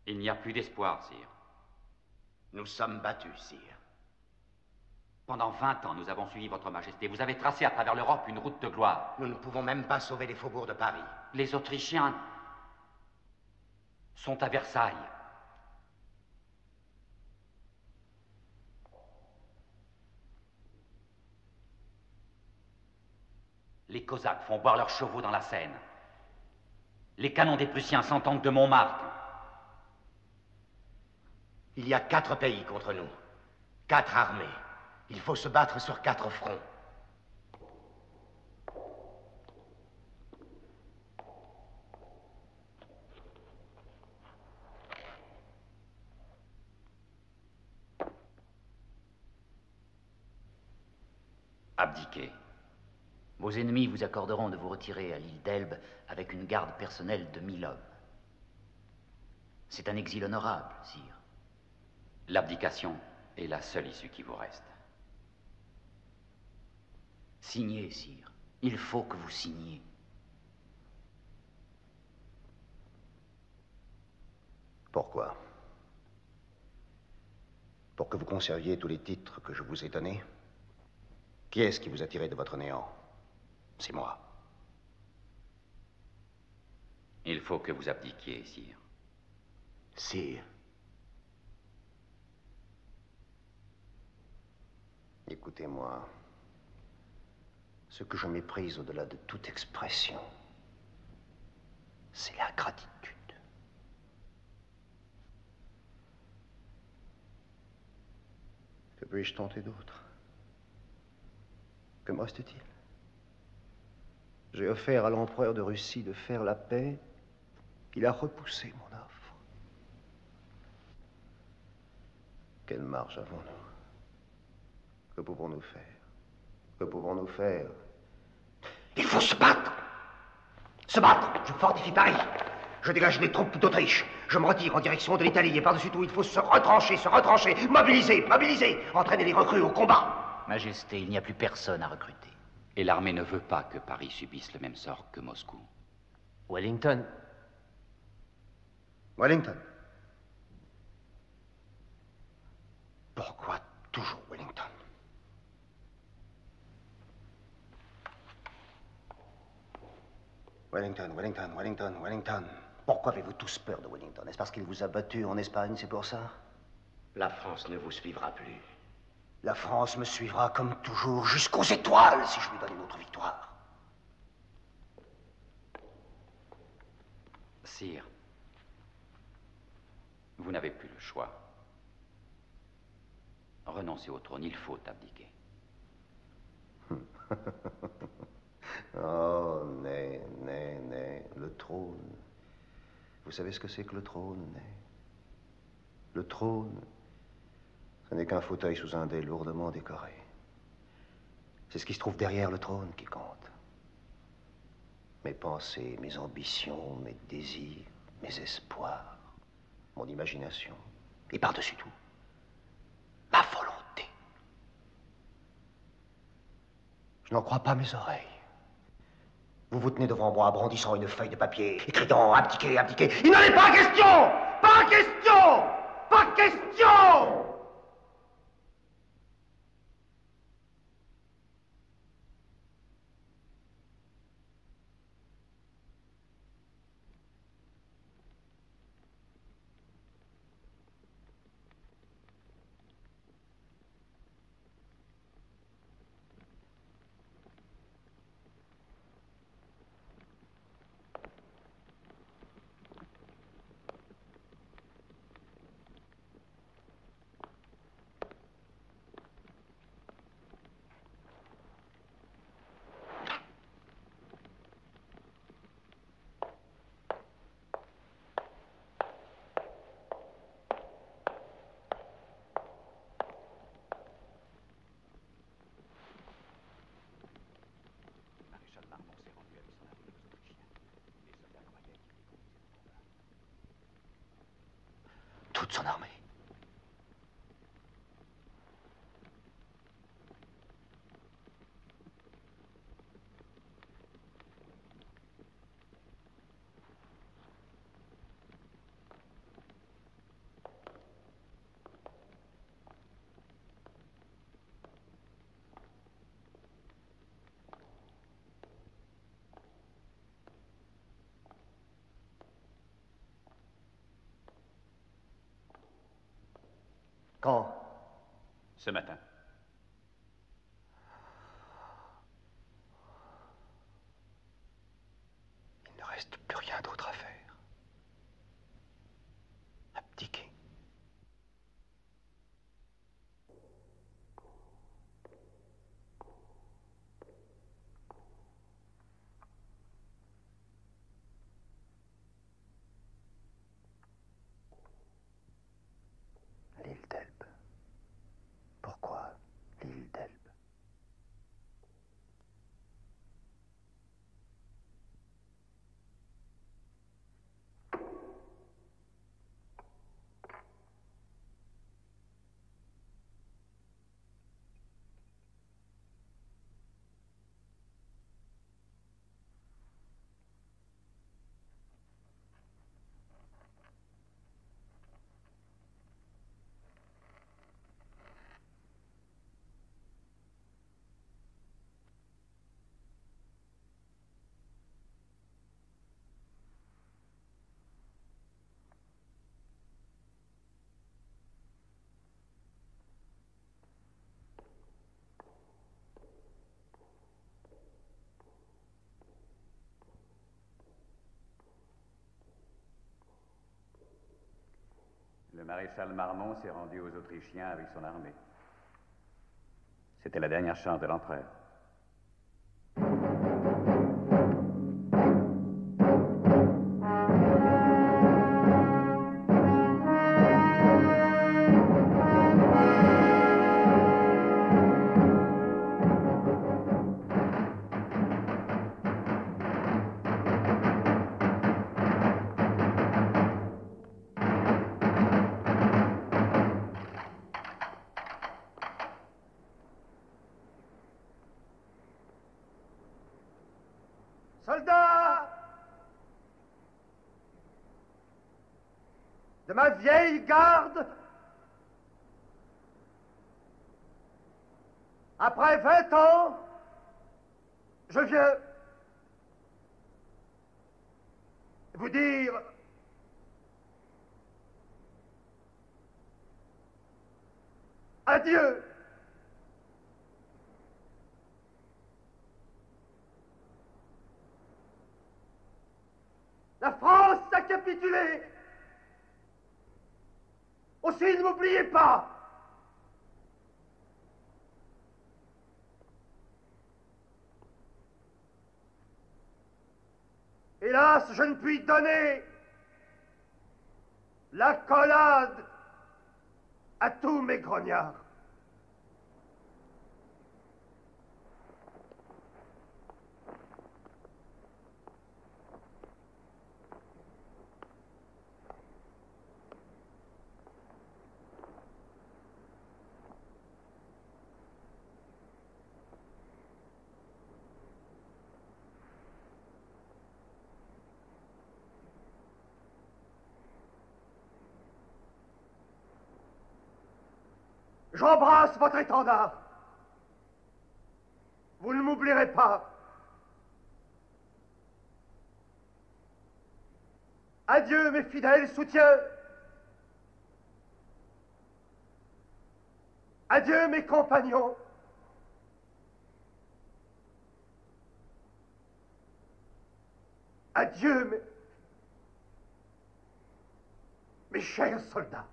Il n'y a plus d'espoir, sire. Nous sommes battus, sire. Pendant 20 ans, nous avons suivi votre majesté. Vous avez tracé à travers l'Europe une route de gloire. Nous ne pouvons même pas sauver les faubourgs de Paris. Les Autrichiens sont à Versailles. Les Cosaques font boire leurs chevaux dans la Seine. Les canons des Prussiens s'entendent de Montmartre. Il y a 4 pays contre nous. 4 armées. Il faut se battre sur 4 fronts. Abdiquez. Vos ennemis vous accorderont de vous retirer à l'île d'Elbe avec une garde personnelle de 1000 hommes. C'est un exil honorable, sire. L'abdication est la seule issue qui vous reste. Signez, sire. Il faut que vous signiez. Pourquoi? Pour que vous conserviez tous les titres que je vous ai donnés? Qui est-ce qui vous a tiré de votre néant? C'est moi. Il faut que vous abdiquiez, sire. Sire. Écoutez-moi. Ce que je méprise au-delà de toute expression, c'est la gratitude. Que puis-je tenter d'autre? Que me reste-t-il? J'ai offert à l'empereur de Russie de faire la paix. Il a repoussé mon offre. Quelle marge avons-nous? Que pouvons-nous faire? Que pouvons-nous faire? Il faut se battre! Se battre! Je fortifie Paris. Je dégage les troupes d'Autriche. Je me retire en direction de l'Italie. Et par-dessus tout, il faut se retrancher, mobiliser, mobiliser, entraîner les recrues au combat. Majesté, il n'y a plus personne à recruter. Et l'armée ne veut pas que Paris subisse le même sort que Moscou. Wellington. Wellington. Pourquoi toujours Wellington? Wellington, Wellington, Wellington, Wellington. Pourquoi avez-vous tous peur de Wellington? Est-ce parce qu'il vous a battu en Espagne, c'est pour ça? La France ne vous suivra plus. La France me suivra comme toujours jusqu'aux étoiles si je lui donne une autre victoire. Sire, vous n'avez plus le choix. Renoncez au trône, il faut abdiquer. Oh, le trône. Vous savez ce que c'est que le trône, né? Le trône, ce n'est qu'un fauteuil sous un dais lourdement décoré. C'est ce qui se trouve derrière le trône qui compte. Mes pensées, mes ambitions, mes désirs, mes espoirs, mon imagination. Et par-dessus tout, ma volonté. Je n'en crois pas mes oreilles. Vous vous tenez devant moi, brandissant une feuille de papier, et criant « Abdiquez, abdiquez !» Il n'en est pas question! Pas question! Pas question! Toute son armée. Quand? Ce matin. Il ne reste plus rien d'autre à faire. Abdiquer. L'île d'Elbe. Pourquoi l'île d'Elbe? Le maréchal Marmont s'est rendu aux Autrichiens avec son armée. C'était la dernière chance de l'empereur. Soldats de ma vieille garde, après 20 ans, je viens vous dire adieu. La France a capitulé. Aussi, ne m'oubliez pas. Hélas, je ne puis donner l'accolade à tous mes grognards. J'embrasse votre étendard. Vous ne m'oublierez pas. Adieu, mes fidèles soutiens. Adieu, mes compagnons. Adieu, mes chers soldats.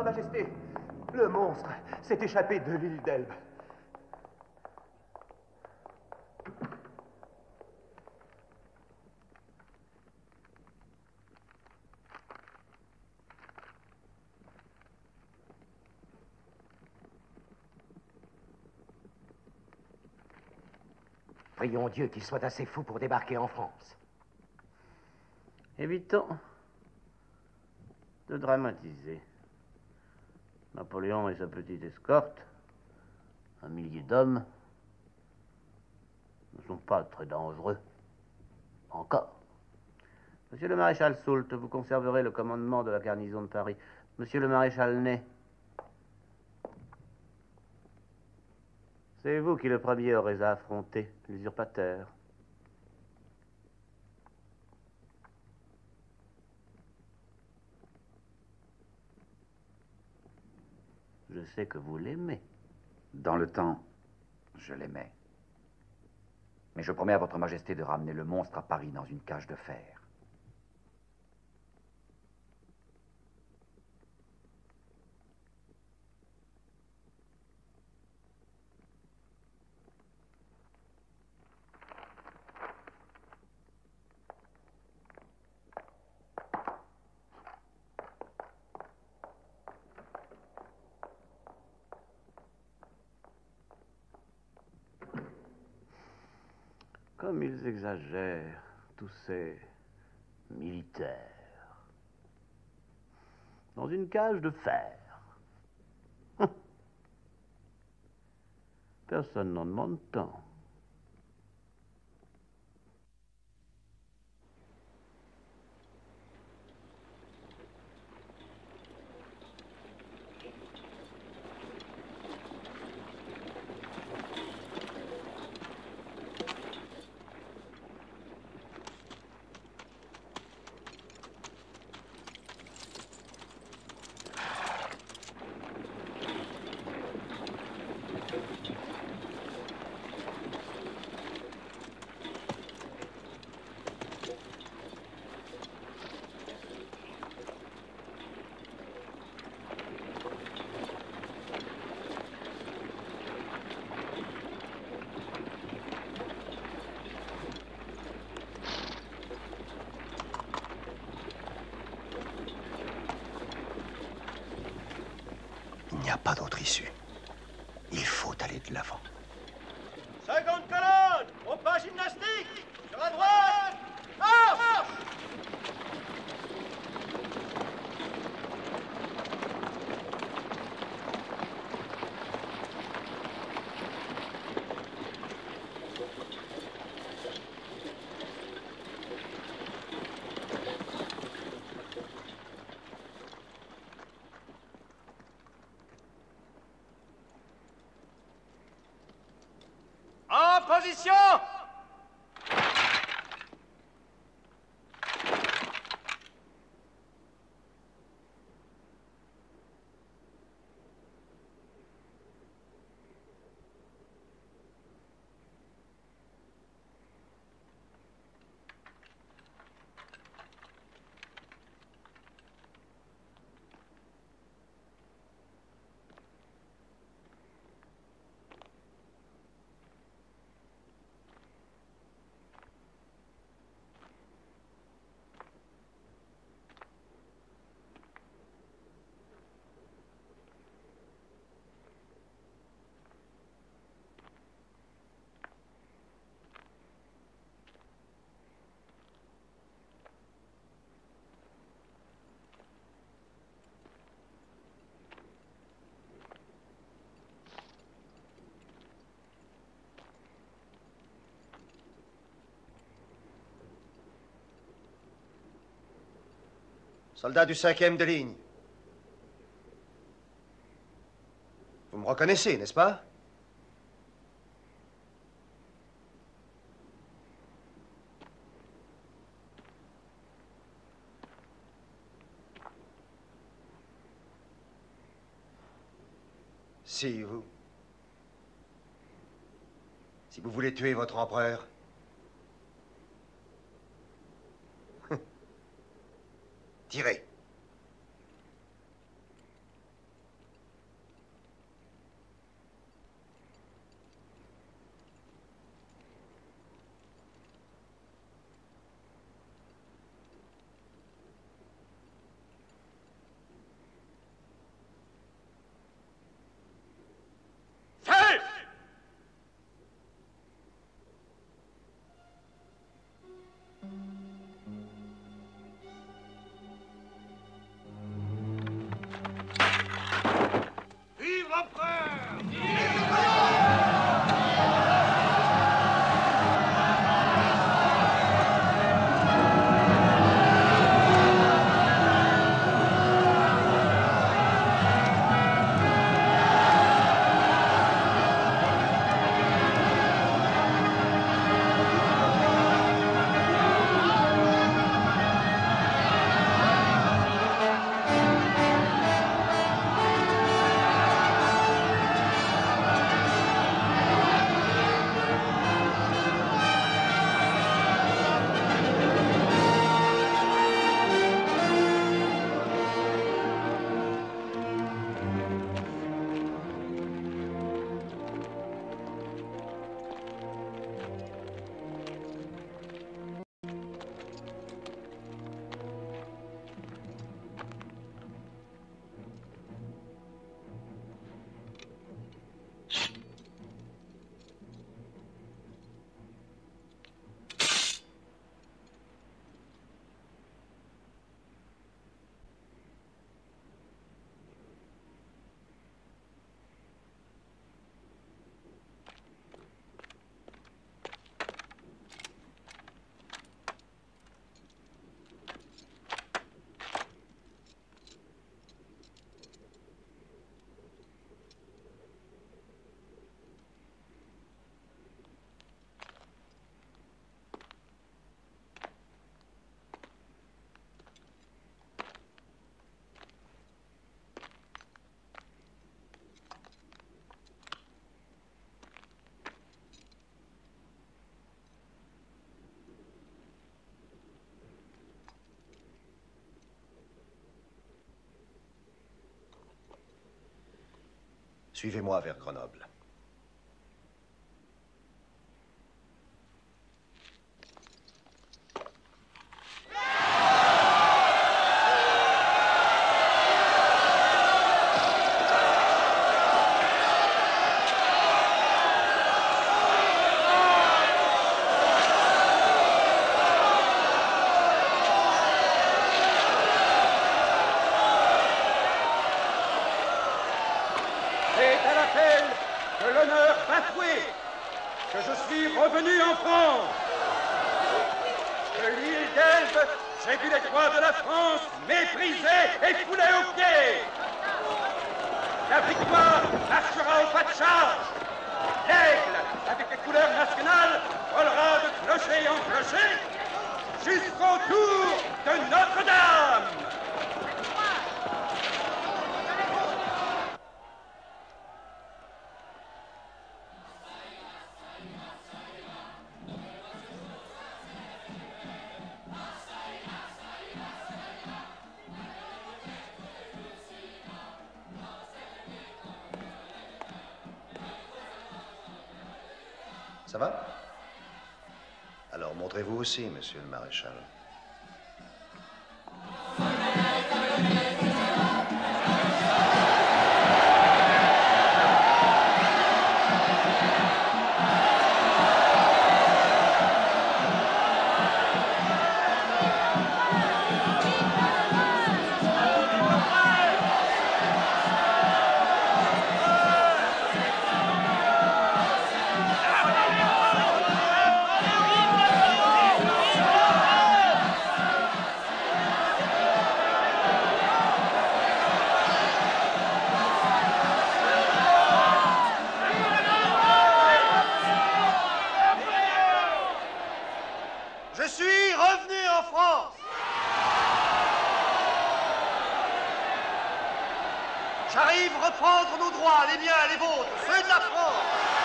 Majesté, le monstre s'est échappé de l'île d'Elbe. Prions Dieu qu'il soit assez fou pour débarquer en France. Évitons de dramatiser. Napoléon et sa petite escorte, 1 millier d'hommes, ne sont pas très dangereux. Encore. Monsieur le maréchal Soult, vous conserverez le commandement de la garnison de Paris. Monsieur le maréchal Ney, c'est vous qui le premier aurez à affronter l'usurpateur. Je sais que vous l'aimez. Dans le temps, je l'aimais. Mais je promets à votre majesté de ramener le monstre à Paris dans une cage de fer. Comme ils exagèrent, tous ces militaires. Dans une cage de fer. Personne n'en demande tant. Il n'y a pas d'autre issue. Il faut aller de l'avant. Seconde colonne, au pas gymnastique, sur la droite, marche! En position! Soldat du 5e de ligne. Vous me reconnaissez, n'est-ce pas? Si vous voulez tuer votre empereur, tirez. Suivez-moi vers Grenoble. C'est à l'appel de l'honneur bafoué que je suis revenu en France. De l'île d'Elbe, j'ai vu les droits de la France méprisés et foulés aux pieds. La victoire marchera au pas de charge. L'aigle, avec les couleurs nationales, volera de clocher en clocher jusqu'au tour de Notre-Dame. Ça va? Alors montrez-vous aussi, monsieur le maréchal. Je suis revenu en France. J'arrive reprendre nos droits, les miens, les vôtres, ceux de la France.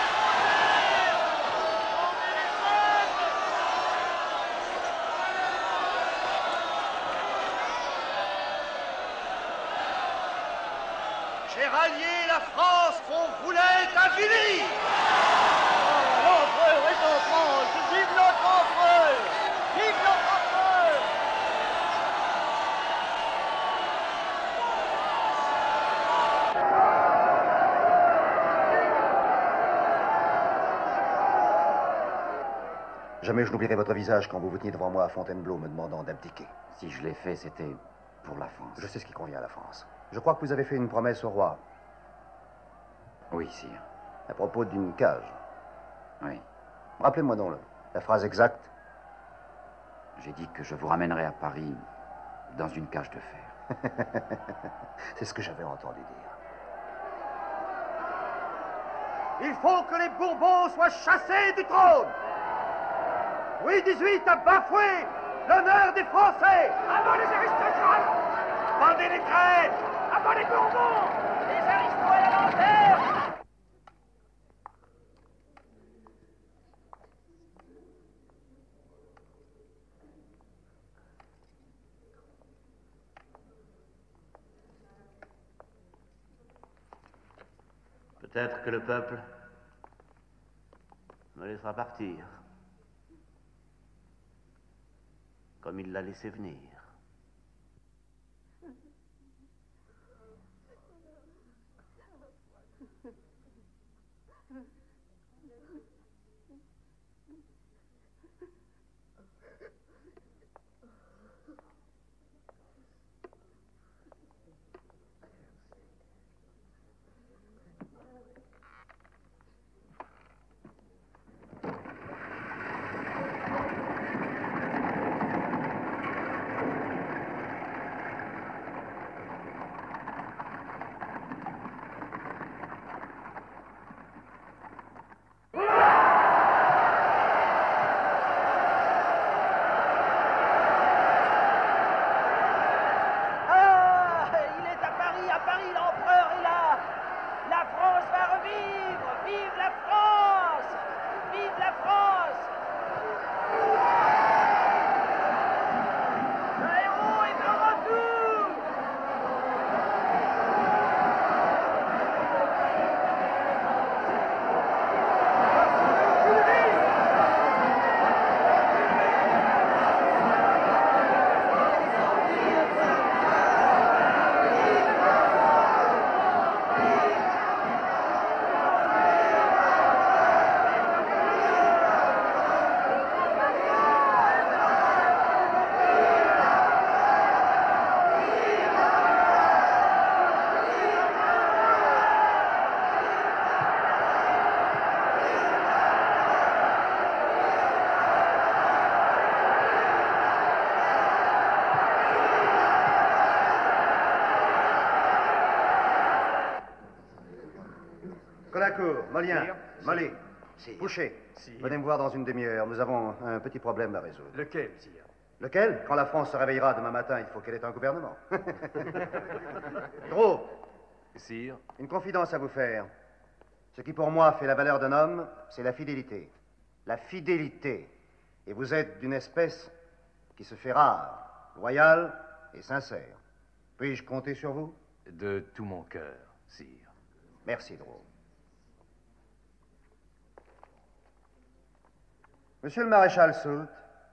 J'ai rallié la France qu'on voulait avilir. L'empereur est en France, vive notre empereur! Vive notre empereur! Jamais je n'oublierai votre visage quand vous vous teniez devant moi à Fontainebleau me demandant d'abdiquer. Si je l'ai fait, c'était pour la France. Je sais ce qui convient à la France. Je crois que vous avez fait une promesse au roi. Oui, sire. À propos d'une cage. Oui. Rappelez-moi donc la phrase exacte. J'ai dit que je vous ramènerai à Paris dans une cage de fer. C'est ce que j'avais entendu dire. Il faut que les Bourbons soient chassés du trône. Louis XVIII a bafoué l'honneur des Français. Avant les aristocrates. Bandez les traîtres. Avant les Bourbons. Les aristos à la lanterne. Peut-être que le peuple me laissera partir, comme il l'a laissé venir. Molien, Sire. Molly, Sire. Boucher, Sire. venez me voir dans une demi-heure. Nous avons un petit problème à résoudre. Lequel, sire? Lequel? Quand la France se réveillera demain matin, il faut qu'elle ait un gouvernement. Gros, Sire, une confidence à vous faire. Ce qui pour moi fait la valeur d'un homme, c'est la fidélité. La fidélité. Et vous êtes d'une espèce qui se fait rare, loyale et sincère. Puis-je compter sur vous? de tout mon cœur, sire. Merci, Dro. Monsieur le maréchal Soult,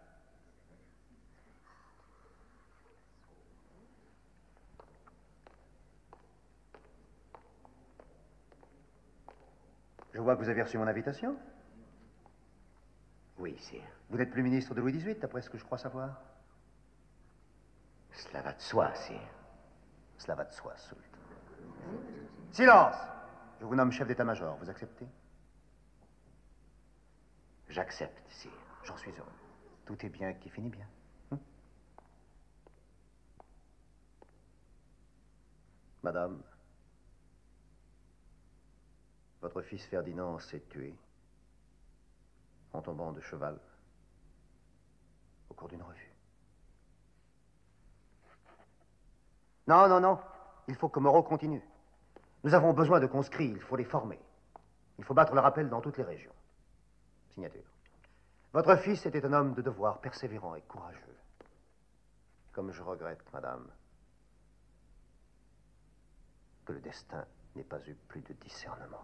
je vois que vous avez reçu mon invitation. Oui, sire. Vous n'êtes plus ministre de Louis XVIII, d'après ce que je crois savoir. Cela va de soi, sire. Cela va de soi, Soult. Silence! Je vous nomme chef d'état-major. Vous acceptez? J'accepte, sire. J'en suis heureux. Tout est bien qui finit bien. Madame, votre fils Ferdinand s'est tué en tombant de cheval au cours d'une revue. Non, non, non. Il faut que Moreau continue. Nous avons besoin de conscrits. Il faut les former. Il faut battre le rappel dans toutes les régions. Signature. Votre fils était un homme de devoir, persévérant et courageux. Comme je regrette, madame, que le destin n'ait pas eu plus de discernement.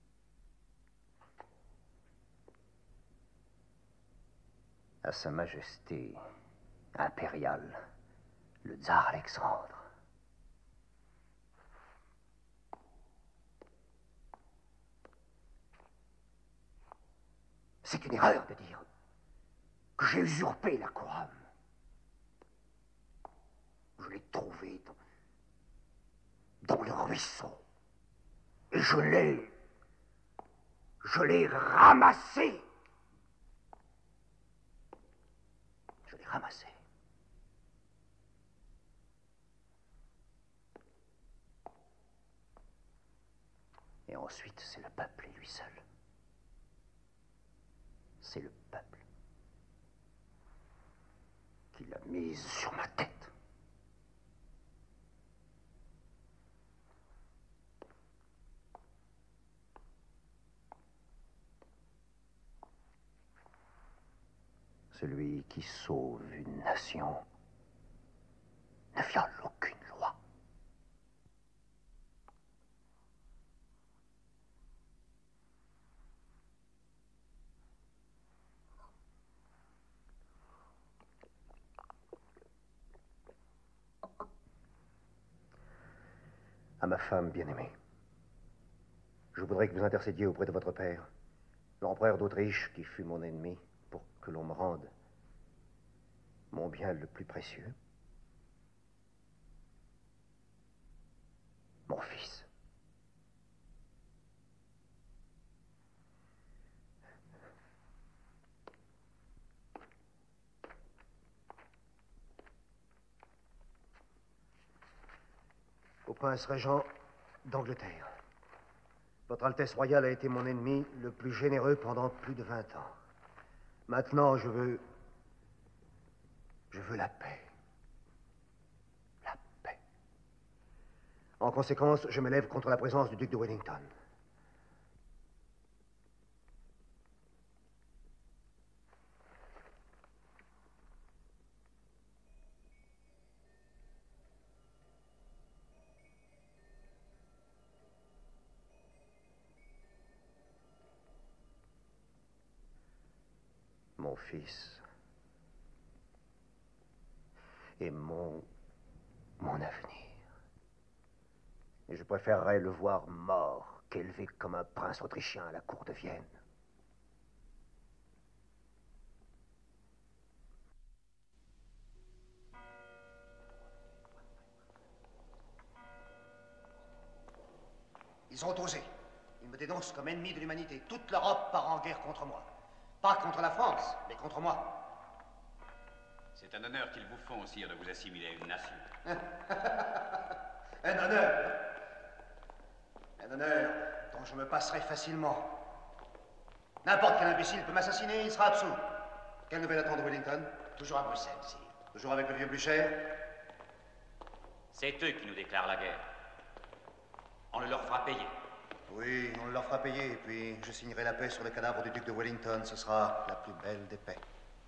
À Sa Majesté impériale, le tsar Alexandre. C'est une erreur de dire que j'ai usurpé la couronne. Je l'ai trouvée dans le ruisseau. Et je l'ai ramassée. Je l'ai ramassée. Et ensuite, c'est le peuple et lui seul. C'est le peuple qui l'a mise sur ma tête. Celui qui sauve une nation ne viole aucune loi. À ma femme bien-aimée, je voudrais que vous intercédiez auprès de votre père, l'empereur d'Autriche qui fut mon ennemi, pour que l'on me rende mon bien le plus précieux, mon fils. Au prince régent d'Angleterre. Votre Altesse royale a été mon ennemi le plus généreux pendant plus de 20 ans. Maintenant, je veux la paix. La paix. En conséquence, je m'élève contre la présence du duc de Wellington. Mon fils est mon avenir. Et je préférerais le voir mort qu'élevé comme un prince autrichien à la cour de Vienne. Ils ont osé. Ils me dénoncent comme ennemi de l'humanité. Toute l'Europe part en guerre contre moi. Pas contre la France, mais contre moi. C'est un honneur qu'ils vous font, sire, de vous assimiler à une nation. Un honneur. Un honneur dont dont je me passerai facilement. N'importe quel imbécile peut m'assassiner, il sera absous. Quelle nouvelle attend de Wellington? Toujours à Bruxelles, sire. Toujours avec le vieux Blücher? C'est eux qui nous déclarent la guerre. On le leur fera payer. Oui, on leur fera payer, et puis je signerai la paix sur le cadavre du duc de Wellington. Ce sera la plus belle des paix.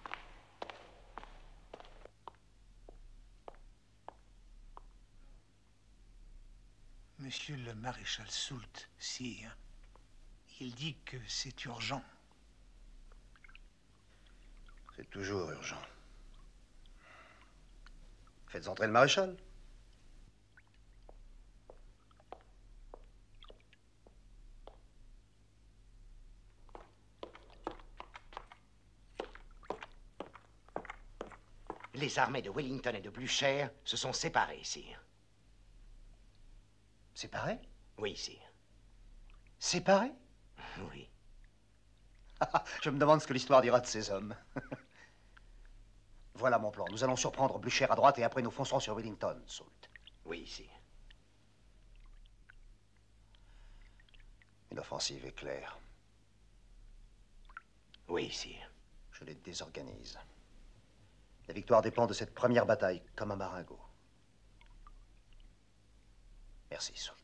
Monsieur le maréchal Soult, sire, il dit que c'est urgent. C'est toujours urgent. Faites entrer le maréchal. Les armées de Wellington et de Blücher se sont séparées, sire. Séparés? Oui, sire. Séparés? Oui. Je me demande ce que l'histoire dira de ces hommes. Voilà mon plan. Nous allons surprendre Blücher à droite et après nous foncerons sur Wellington, Soult. Oui, sire. Une offensive éclair. Oui, sire. Je les désorganise. La victoire dépend de cette première bataille, comme un maringot. Merci, Soult.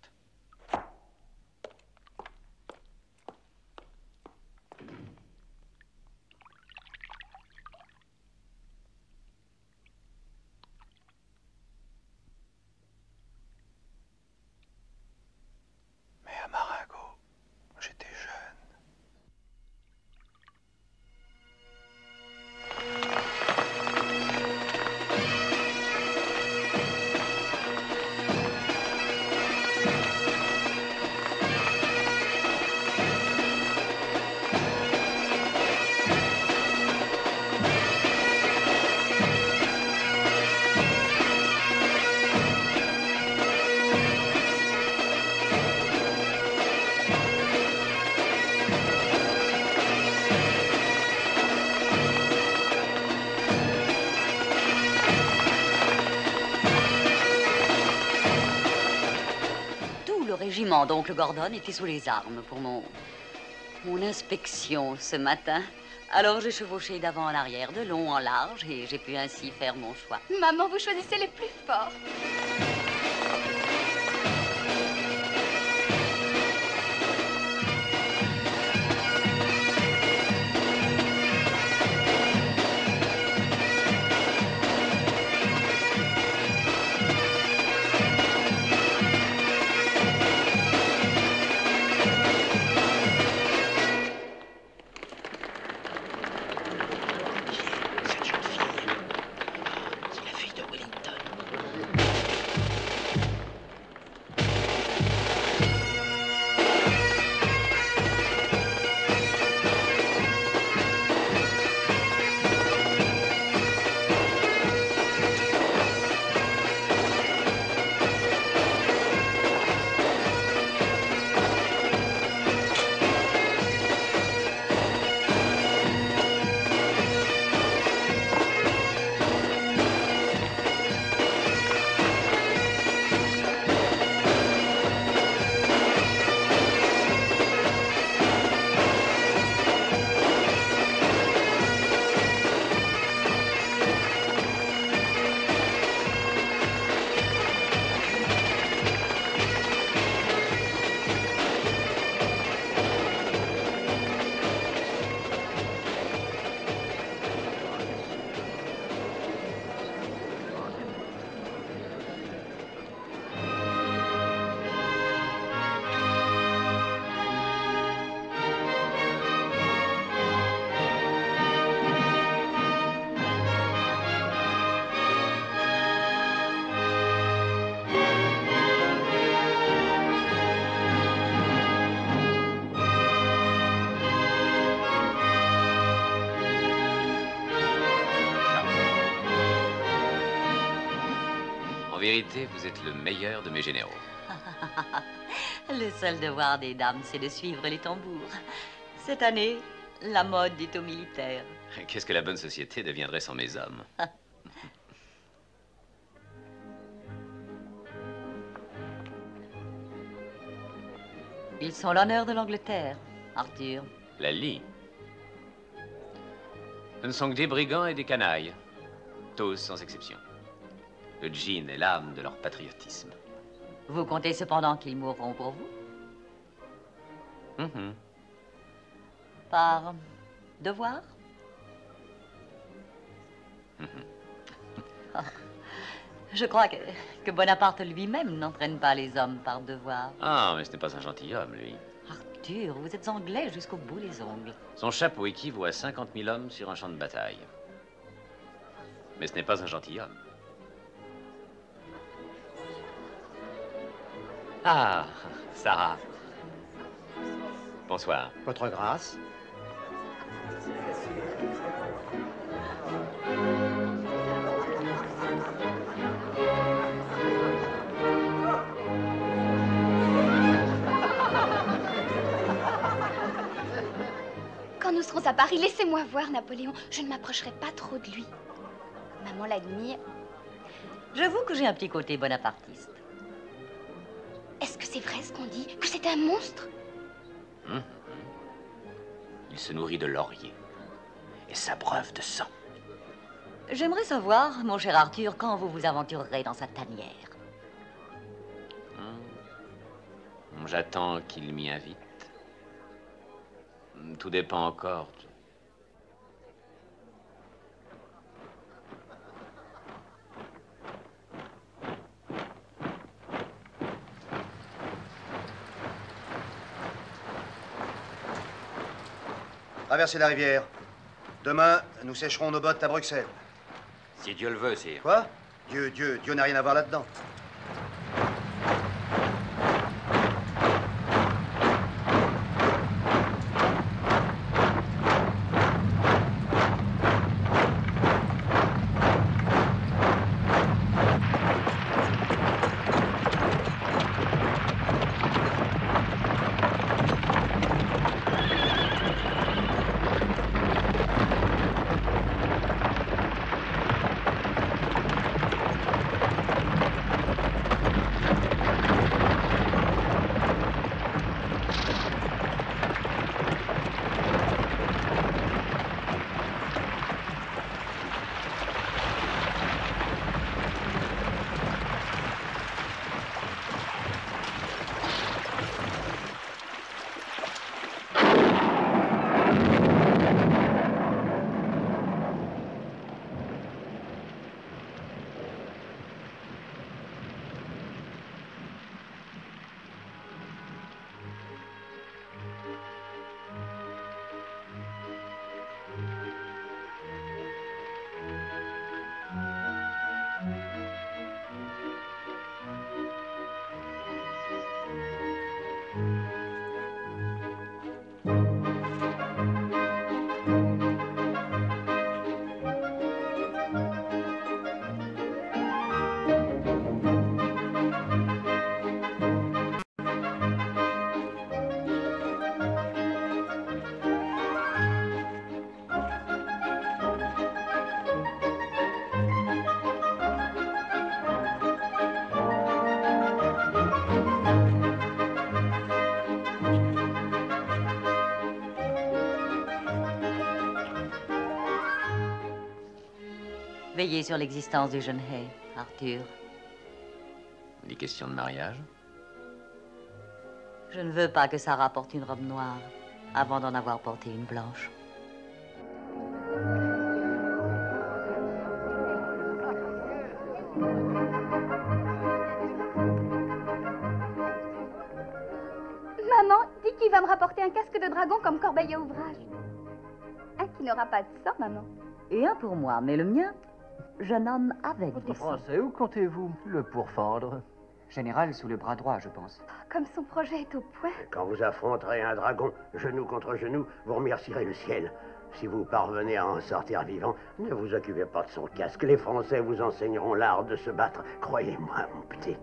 Mais à Marengo, j'étais jeune. D'oncle Gordon était sous les armes pour mon inspection ce matin. Alors j'ai chevauché d'avant en arrière, de long en large, et j'ai pu ainsi faire mon choix. Maman, vous choisissez les plus forts. En vérité, vous êtes le meilleur de mes généraux. Le seul devoir des dames, c'est de suivre les tambours. Cette année, la mode est aux militaires. Qu'est-ce que la bonne société deviendrait sans mes hommes? Ils sont l'honneur de l'Angleterre, Arthur. La lie. Ce ne sont que des brigands et des canailles. Tous sans exception. Le djinn est l'âme de leur patriotisme. Vous comptez cependant qu'ils mourront pour vous? Par devoir? Oh, je crois que Bonaparte lui-même n'entraîne pas les hommes par devoir. Ah, mais ce n'est pas un gentilhomme, lui. Arthur, vous êtes anglais jusqu'au bout des ongles. Son chapeau équivaut à 50 000 hommes sur un champ de bataille. Mais ce n'est pas un gentilhomme. Ah, Sarah. Bonsoir. Votre grâce. Quand nous serons à Paris, laissez-moi voir Napoléon. Je ne m'approcherai pas trop de lui. Maman l'admire. J'avoue que j'ai un petit côté bonapartiste. Est-ce que c'est vrai ce qu'on dit? Que c'est un monstre? Il se nourrit de laurier et s'abreuve de sang. J'aimerais savoir, mon cher Arthur, quand vous vous aventurerez dans sa tanière. J'attends qu'il m'y invite. Tout dépend encore. Traversez la rivière. Demain, nous sécherons nos bottes à Bruxelles. Si Dieu le veut, sire. Quoi? Dieu n'a rien à voir là-dedans. Veillez sur l'existence du jeune Hay, Arthur. Des questions de mariage? Je ne veux pas que Sarah porte une robe noire avant d'en avoir porté une blanche. Maman, dis qu'il va me rapporter un casque de dragon comme corbeille à ouvrage. Un qui n'aura pas de sang, maman. Et un pour moi, mais le mien, jeune homme avec Votre du sang. français, où comptez-vous le pourfendre? Général, sous le bras droit, je pense. Comme son projet est au point. Quand vous affronterez un dragon, genou contre genou, vous remercierez le ciel. Si vous parvenez à en sortir vivant, ne vous occupez pas de son casque. Les Français vous enseigneront l'art de se battre. Croyez-moi, mon petit.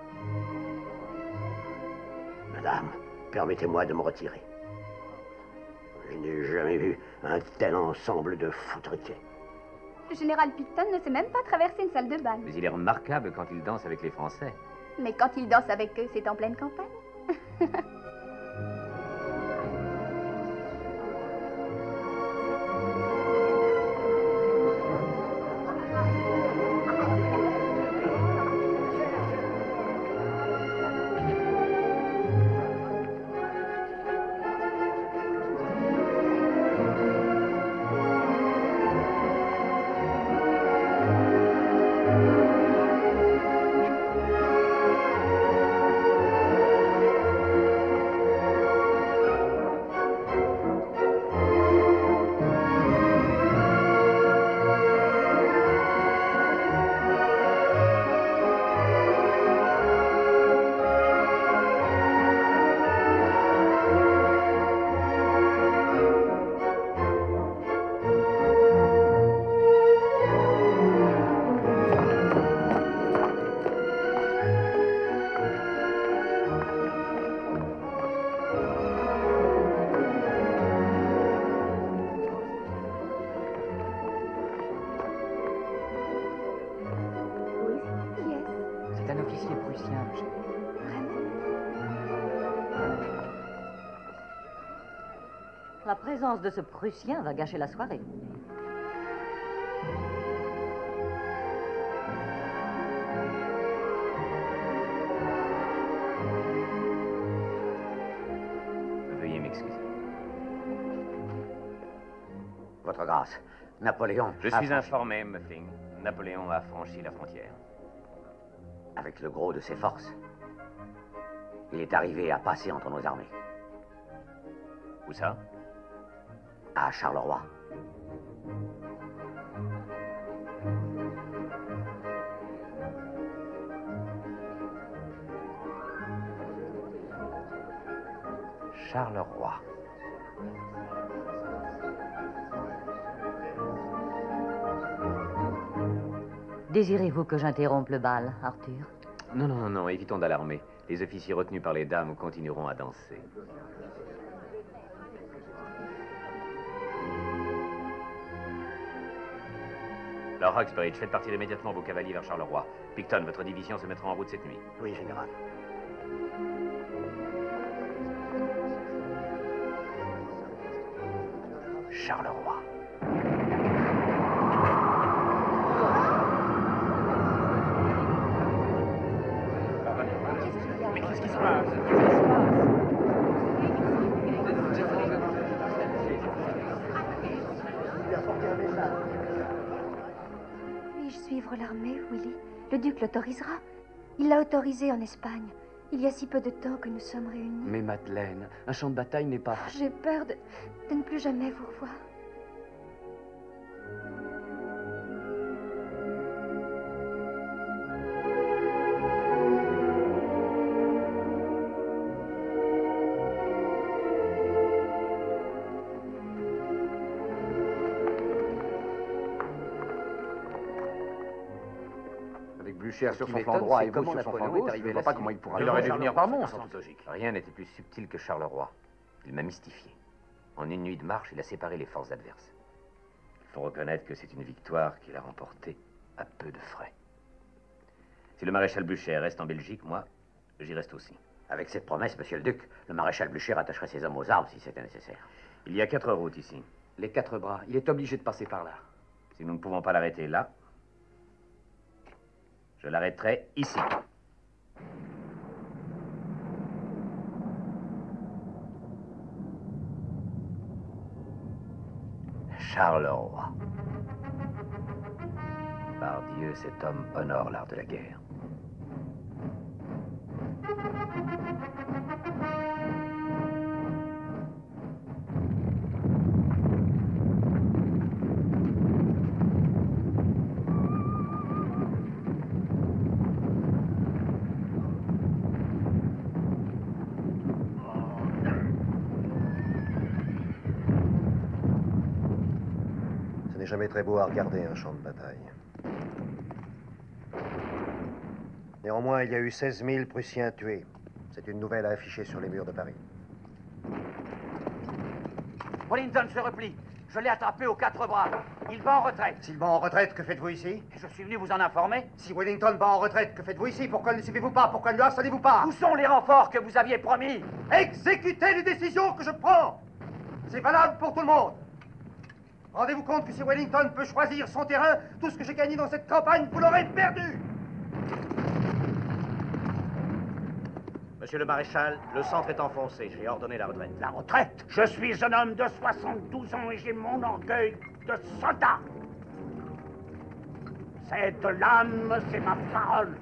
Madame, permettez-moi de me retirer. Je n'ai jamais vu un tel ensemble de foutriquets. Le général Picton ne sait même pas traverser une salle de bal. Mais il est remarquable quand il danse avec les Français. Mais quand il danse avec eux, c'est en pleine campagne. Prussien, ma chérie. La présence de ce Prussien va gâcher la soirée. Veuillez m'excuser. Votre grâce, Napoléon... Je suis informé, Muffing. Napoléon a franchi la frontière. Avec le gros de ses forces, il est arrivé à passer entre nos armées. Où ça? À Charleroi. Charleroi. Désirez-vous que j'interrompe le bal, Arthur? Non, non, non, évitons d'alarmer. Les officiers retenus par les dames continueront à danser. Lord Hawksbury, faites partir immédiatement vos cavaliers vers Charleroi. Picton, votre division se mettra en route cette nuit. Oui, général. Charleroi. Mais qu'est-ce qui se passe? Puis-je suivre l'armée, Willy? Le duc l'autorisera. Il l'a autorisé en Espagne. Il y a si peu de temps que nous sommes réunis. Mais Madeleine, un champ de bataille n'est pas... J'ai peur de ne plus jamais vous revoir. Blücher sur son m'étonne, flanc droit c'est et vous comment sur son flanc Napoléon est gauche, je arrivé ne vois là, pas si comment il pourra... Il aurait dû venir par monstre, monstre, en toute logique. Rien n'était plus subtil que Charleroi. Il m'a mystifié. En une nuit de marche, il a séparé les forces adverses. Il faut reconnaître que c'est une victoire qu'il a remportée à peu de frais. Si le maréchal Blücher reste en Belgique, moi, j'y reste aussi. Avec cette promesse, monsieur le duc, le maréchal Blücher attacherait ses hommes aux armes si c'était nécessaire. Il y a 4 routes ici. Les 4 bras, il est obligé de passer par là. Si nous ne pouvons pas l'arrêter là, je l'arrêterai ici. Charleroi. Par Dieu, cet homme honore l'art de la guerre. Ce n'est jamais très beau à regarder un champ de bataille. Néanmoins, il y a eu 16 000 Prussiens tués. C'est une nouvelle à afficher sur les murs de Paris. Wellington se replie. Je l'ai attrapé aux 4 bras. Il va en retraite. S'il va en retraite, que faites-vous ici? Je suis venu vous en informer. Si Wellington va en retraite, que faites-vous ici? Pourquoi ne le suivez-vous pas? Pourquoi ne le harcelez-vous pas? Où sont les renforts que vous aviez promis? Exécutez les décisions que je prends! C'est valable pour tout le monde. Rendez-vous compte que si Wellington peut choisir son terrain, tout ce que j'ai gagné dans cette campagne, vous l'aurez perdu! Monsieur le maréchal, le centre est enfoncé. J'ai ordonné la retraite. La retraite? Je suis un homme de 72 ans et j'ai mon orgueil de soldat. C'est de l'âme, c'est ma parole.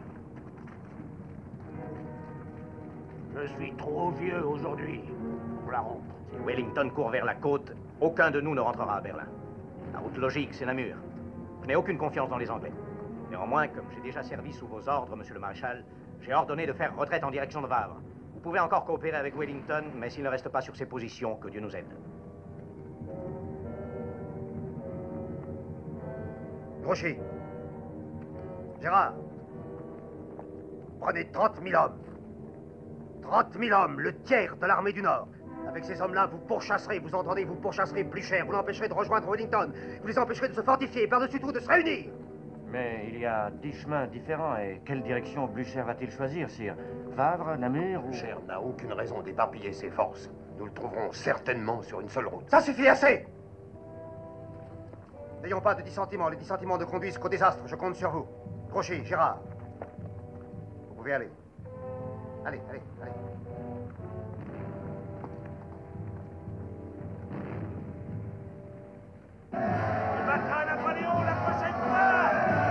Je suis trop vieux aujourd'hui pour la rompre. Si Wellington court vers la côte, aucun de nous ne rentrera à Berlin. La route logique, c'est Namur. Je n'ai aucune confiance dans les Anglais. Néanmoins, comme j'ai déjà servi sous vos ordres, monsieur le maréchal, j'ai ordonné de faire retraite en direction de Wavre. Vous pouvez encore coopérer avec Wellington, mais s'il ne reste pas sur ses positions, que Dieu nous aide. Grouchy. Gérard. Prenez 30 000 hommes. 30 000 hommes, le tiers de l'armée du Nord. Avec ces hommes-là, vous pourchasserez, vous entendez, vous pourchasserez Blücher, vous l'empêcherez de rejoindre Wellington, vous les empêcherez de se fortifier, par-dessus tout de se réunir. Mais il y a 10 chemins différents. Et quelle direction Blücher va-t-il choisir, sire? Wavre, Namur ou... Blücher n'a aucune raison d'éparpiller ses forces. Nous le trouverons certainement sur une seule route. Ça suffit assez! N'ayons pas de dissentiments. Les dissentiments ne conduisent qu'au désastre. Je compte sur vous. Grouchy, Gérard. Vous pouvez aller. Allez, allez, allez. Il battra Napoléon la prochaine fois!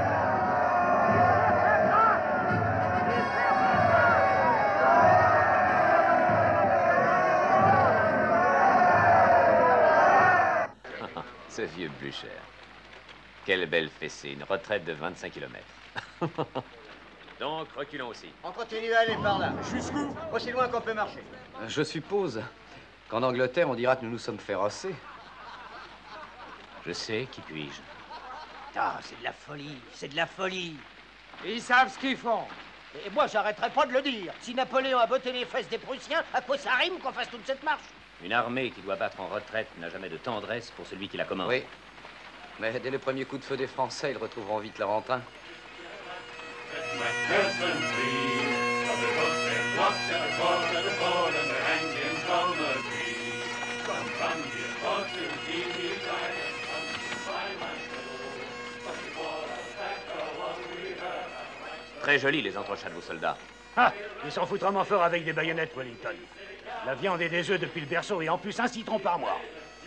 Ce vieux Blücher. Quelle belle fessée, une retraite de 25 km. Donc, reculons aussi. On continue à aller par là. Jusqu'où? Aussi loin qu'on peut marcher. Je suppose qu'en Angleterre, on dira que nous nous sommes fait rosser. Je sais, qui puis-je? Ah, c'est de la folie, c'est de la folie. Ils savent ce qu'ils font. Et moi, j'arrêterai pas de le dire. Si Napoléon a botté les fesses des Prussiens, à quoi ça rime qu'on fasse toute cette marche? Une armée qui doit battre en retraite n'a jamais de tendresse pour celui qui la commande. Oui. Mais dès le premier coup de feu des Français, ils retrouveront vite leur entrain. Très jolis les entrechats de vos soldats. Ah, ils s'en foutent vraiment fort avec des baïonnettes, Wellington. La viande et des œufs depuis le berceau et en plus un citron par mois.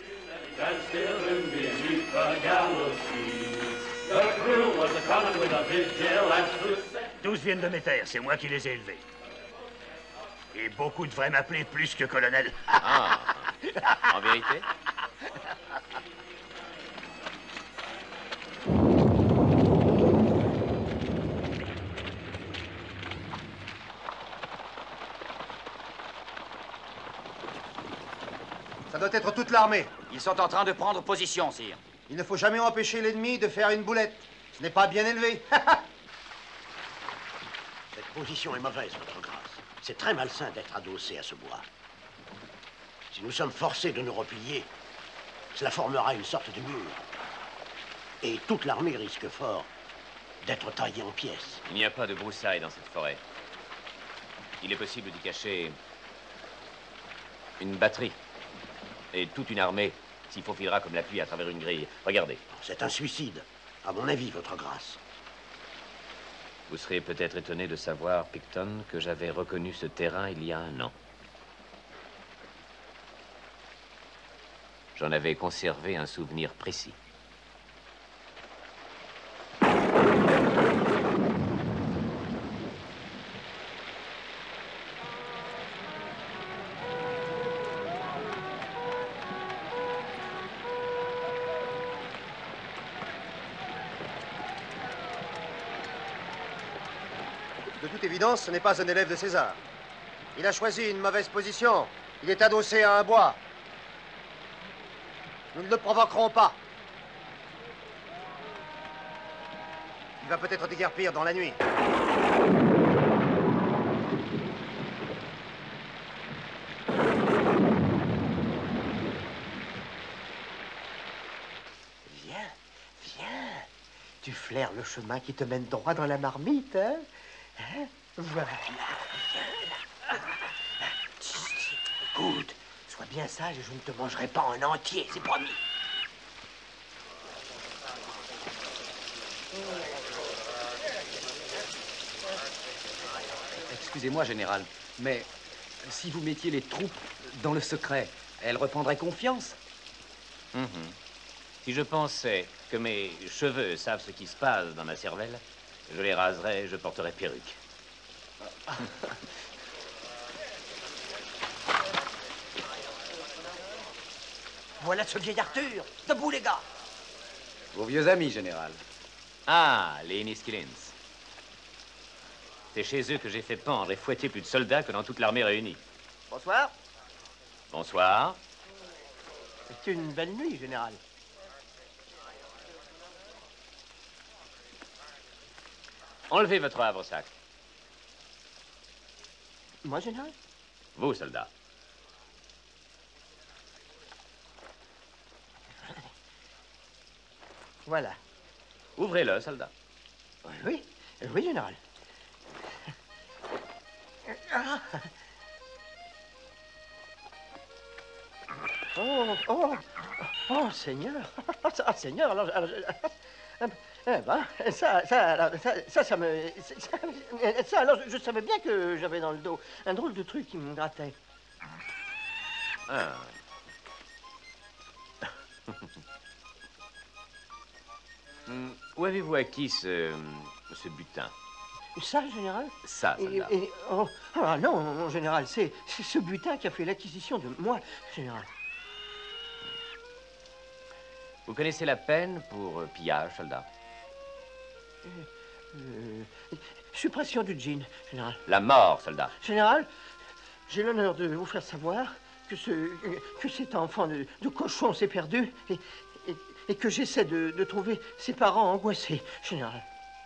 12 viennent de mes terres, c'est moi qui les ai élevés. Et beaucoup devraient m'appeler plus que colonel. Ah, en vérité? Ça doit être toute l'armée. Ils sont en train de prendre position, sire. Il ne faut jamais empêcher l'ennemi de faire une boulette. Ce n'est pas bien élevé. Cette position est mauvaise, votre grâce. C'est très malsain d'être adossé à ce bois. Si nous sommes forcés de nous replier, cela formera une sorte de mur. Et toute l'armée risque fort d'être taillée en pièces. Il n'y a pas de broussailles dans cette forêt. Il est possible d'y cacher une batterie. Et toute une armée s'y faufilera comme la pluie à travers une grille. Regardez. C'est un suicide, à mon avis, votre grâce. Vous serez peut-être étonné de savoir, Picton, que j'avais reconnu ce terrain il y a 1 an. J'en avais conservé un souvenir précis. De toute évidence, ce n'est pas un élève de César. Il a choisi une mauvaise position. Il est adossé à un bois. Nous ne le provoquerons pas. Il va peut-être déguerpir dans la nuit. Viens, viens. Tu flaires le chemin qui te mène droit dans la marmite, hein? Voilà. Écoute, sois bien sage et je ne te mangerai pas en entier, c'est promis. Excusez-moi, général, mais si vous mettiez les troupes dans le secret, elles reprendraient confiance. Si je pensais que mes cheveux savent ce qui se passe dans ma cervelle, je les raserais et je porterais perruque. Voilà ce vieil Arthur. Debout, les gars. Vos vieux amis, général. Ah, les Enniskillens. C'est chez eux que j'ai fait pendre et fouetter plus de soldats que dans toute l'armée réunie. Bonsoir. Bonsoir. C'est une belle nuit, général. Enlevez votre havresac. Moi, général? Vous, soldat. Voilà. Ouvrez-le, soldat. Oui, oui, général. Ah. Oh, Seigneur. Ah, Seigneur, eh ben, ça me... Ça, alors, je savais bien que j'avais dans le dos un drôle de truc qui me grattait. Ah. Où avez-vous acquis ce butin? Ça, général? Ça, soldat. Ah non, mon général, c'est ce butin qui a fait l'acquisition de moi, général. Vous connaissez la peine pour pillage, soldat? Suppression du djinn, général. La mort, soldat. Général, j'ai l'honneur de vous faire savoir que cet enfant de cochon s'est perdu et que j'essaie de trouver ses parents angoissés, général.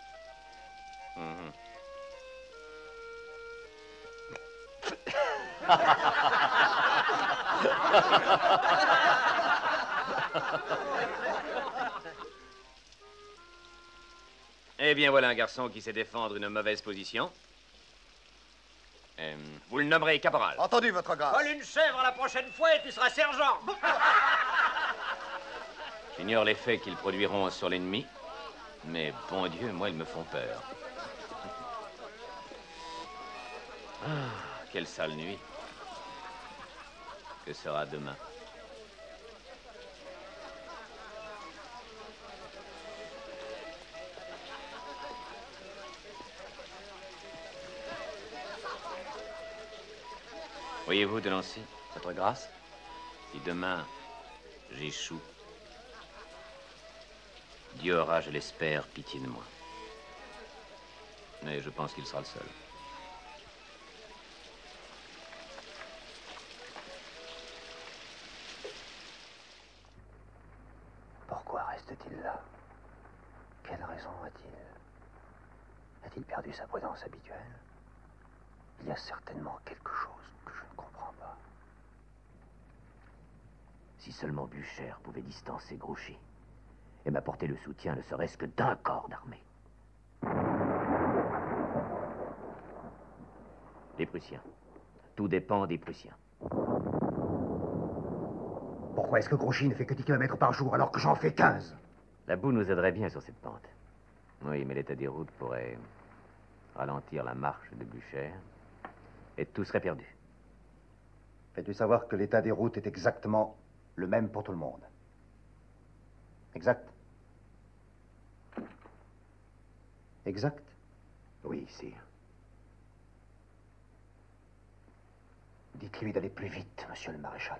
Eh bien, voilà un garçon qui sait défendre une mauvaise position. Vous le nommerez caporal. Entendu, votre grâce. Vole une chèvre la prochaine fois et tu seras sergent. J'ignore l'effet qu'ils produiront sur l'ennemi, mais bon Dieu, moi, ils me font peur. Ah, quelle sale nuit. Que sera demain? Voyez-vous, de Nancy, votre grâce, si demain j'échoue, Dieu aura, je l'espère, pitié de moi. Mais je pense qu'il sera le seul. Pourquoi reste-t-il là? Quelle raison a-t-il? A-t-il perdu sa prudence habituelle? Il y a certainement quelque chose que je ne comprends pas. Si seulement Blücher pouvait distancer Grouchy et m'apporter le soutien ne serait-ce que d'un corps d'armée. Les Prussiens. Tout dépend des Prussiens. Pourquoi est-ce que Grouchy ne fait que 10 km par jour alors que j'en fais 15? La boue nous aiderait bien sur cette pente. Oui, mais l'état des routes pourrait ralentir la marche de Blücher et tout serait perdu. Fais-tu savoir que l'état des routes est exactement le même pour tout le monde? Exact? Exact? Oui, sire. Dites-lui d'aller plus vite, monsieur le maréchal.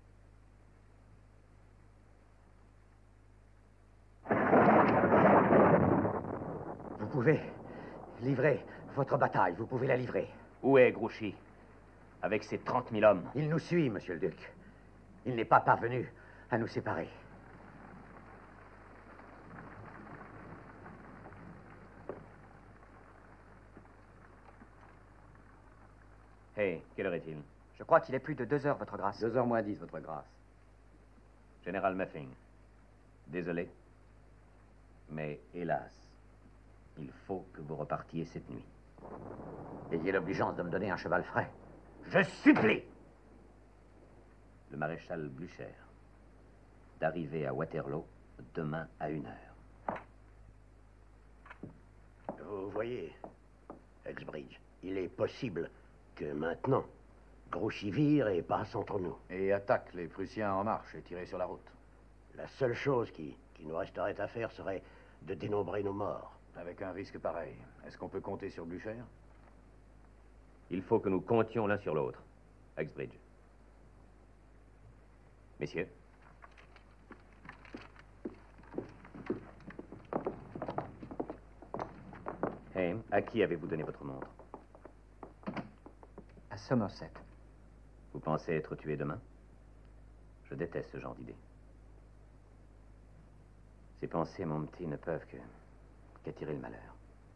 Vous pouvez livrer votre bataille, vous pouvez la livrer. Où est Grouchy? Avec ses 30 000 hommes. Il nous suit, monsieur le duc. Il n'est pas parvenu à nous séparer. Hey, quelle heure est-il? Je crois qu'il est plus de 2 heures, votre grâce. 2h moins 10, votre grâce. Général Muffing, désolé, mais hélas, il faut que vous repartiez cette nuit. Ayez l'obligeance de me donner un cheval frais. Je supplie le maréchal Blücher d'arriver à Waterloo demain à 1h. Vous voyez, Exbridge, il est possible que maintenant, Grouchy vire et passe entre nous. Et attaque les Prussiens en marche et tirer sur la route. La seule chose qui nous resterait à faire serait de dénombrer nos morts. Avec un risque pareil, est-ce qu'on peut compter sur Blücher? Il faut que nous comptions l'un sur l'autre, Exbridge. Messieurs. Hey, à qui avez-vous donné votre montre? À Somerset. Vous pensez être tué demain? Je déteste ce genre d'idée. Ces pensées, mon petit, ne peuvent qu'attirer le malheur.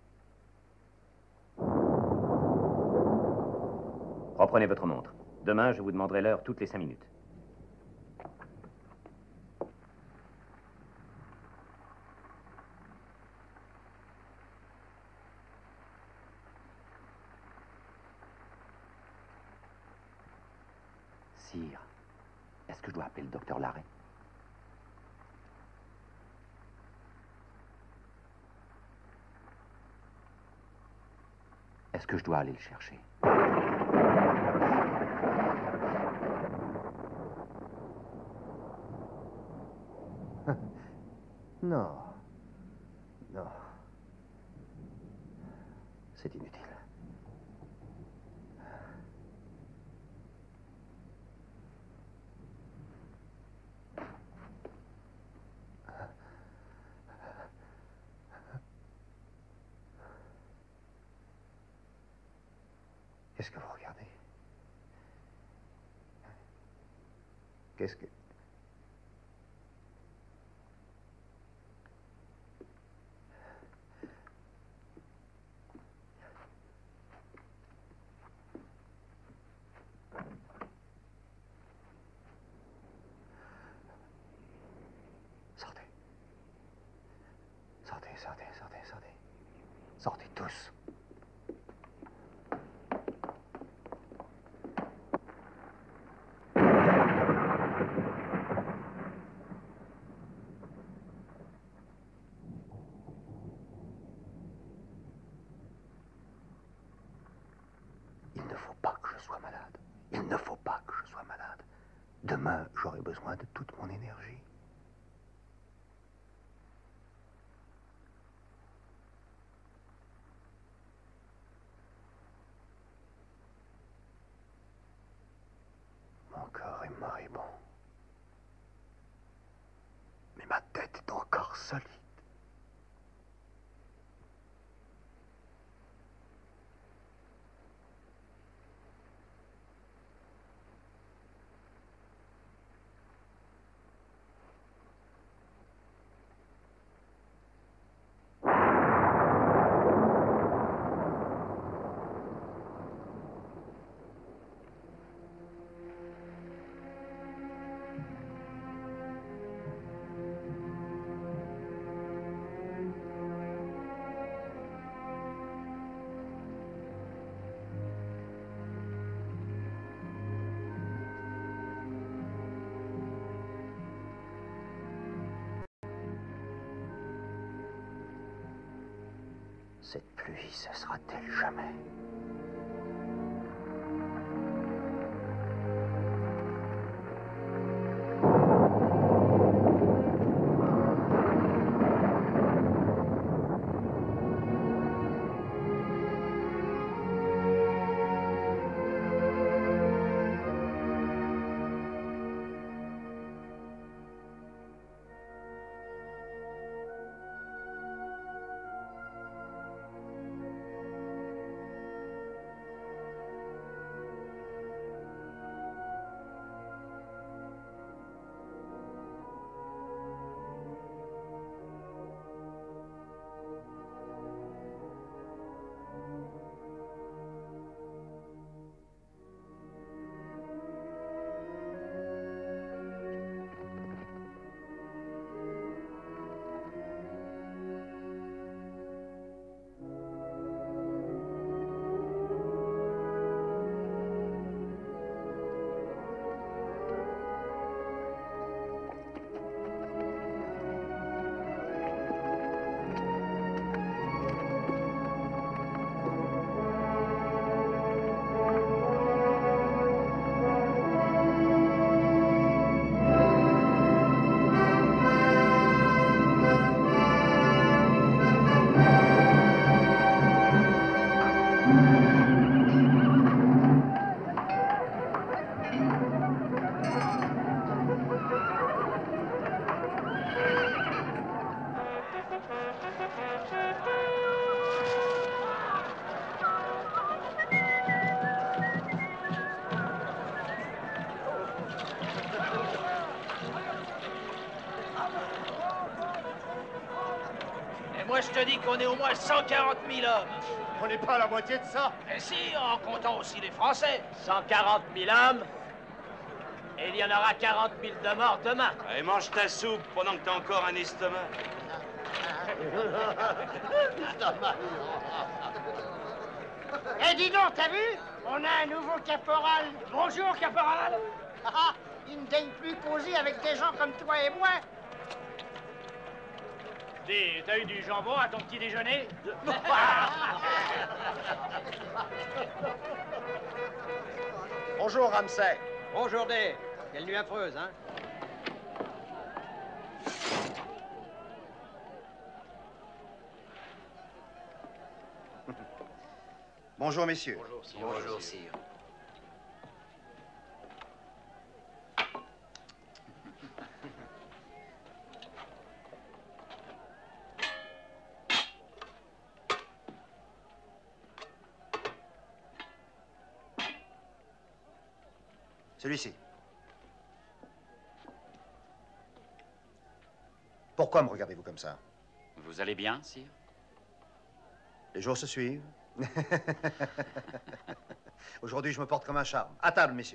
Reprenez votre montre. Demain, je vous demanderai l'heure toutes les 5 minutes. Sire, est-ce que je dois appeler le docteur Larrey? Est-ce que je dois aller le chercher? Non. Non. C'est inutile. Qu'est-ce que vous regardez? Qu'est-ce que... Sortez. Sortez, sortez, sortez, sortez. Sortez tous. Il ne faut pas que je sois malade. Il ne faut pas que je sois malade. Demain, j'aurai besoin de toute mon énergie. Mon corps est moribond. Mais ma tête est encore solide. Cette pluie cessera-t-elle jamais? Moi, je te dis qu'on est au moins 140 000 hommes. On n'est pas à la moitié de ça. Mais si, en comptant aussi les Français. 140 000 hommes, et il y en aura 40 000 de morts demain. Allez, mange ta soupe pendant que t'as encore un estomac. Eh, dis donc, t'as vu? On a un nouveau caporal. Bonjour, caporal. Il ne daigne plus causer avec des gens comme toi et moi. Dis, t'as eu du jambon à ton petit déjeuner? Bonjour, Ramsay. Bonjour, Dé. Quelle nuit affreuse, hein? Bonjour, messieurs. Bonjour, sire. Celui-ci. Pourquoi me regardez-vous comme ça? Vous allez bien, sire? Les jours se suivent. Aujourd'hui, je me porte comme un charme. À table, messieurs.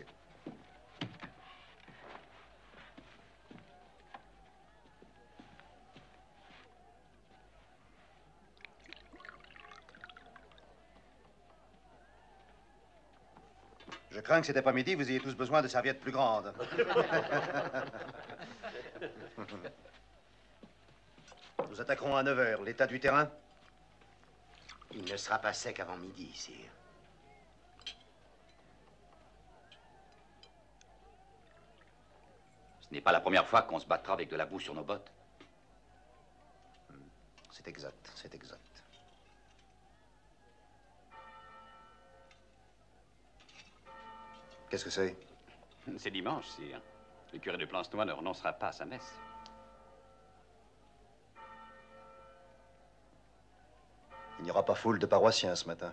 Je crains que cet après-midi, vous ayez tous besoin de serviettes plus grandes. Nous attaquerons à 9 h. L'état du terrain? Il ne sera pas sec avant midi, sire. Ce n'est pas la première fois qu'on se battra avec de la boue sur nos bottes. C'est exact, c'est exact. Qu'est-ce que c'est? C'est dimanche, sire. Le curé de Plancenoit ne renoncera pas à sa messe. Il n'y aura pas foule de paroissiens ce matin.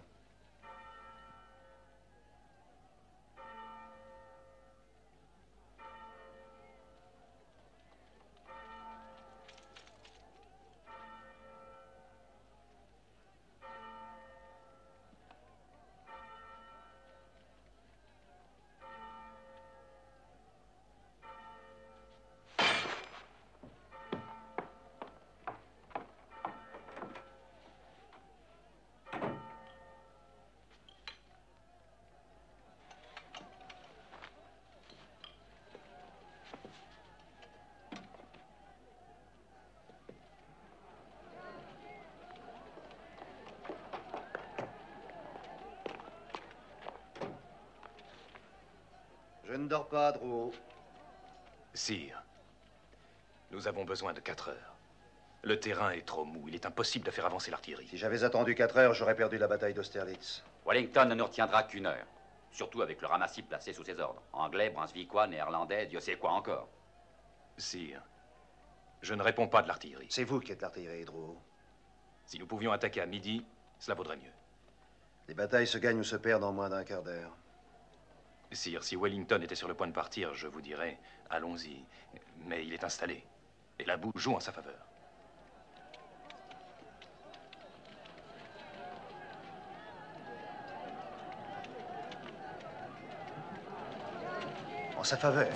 Je ne dors pas, Drouot. Sire, nous avons besoin de 4 heures. Le terrain est trop mou. Il est impossible de faire avancer l'artillerie. Si j'avais attendu 4 heures, j'aurais perdu la bataille d'Austerlitz. Wellington ne nous retiendra qu'1 heure. Surtout avec le ramassis placé sous ses ordres. Anglais, brunswickois, néerlandais, Dieu sait quoi encore. Sire, je ne réponds pas de l'artillerie. C'est vous qui êtes l'artillerie, Drouot. Si nous pouvions attaquer à midi, cela vaudrait mieux. Les batailles se gagnent ou se perdent en moins d'un quart d'heure. Sire, si Wellington était sur le point de partir, je vous dirais, allons-y. Mais il est installé. Et la boue joue en sa faveur. En sa faveur.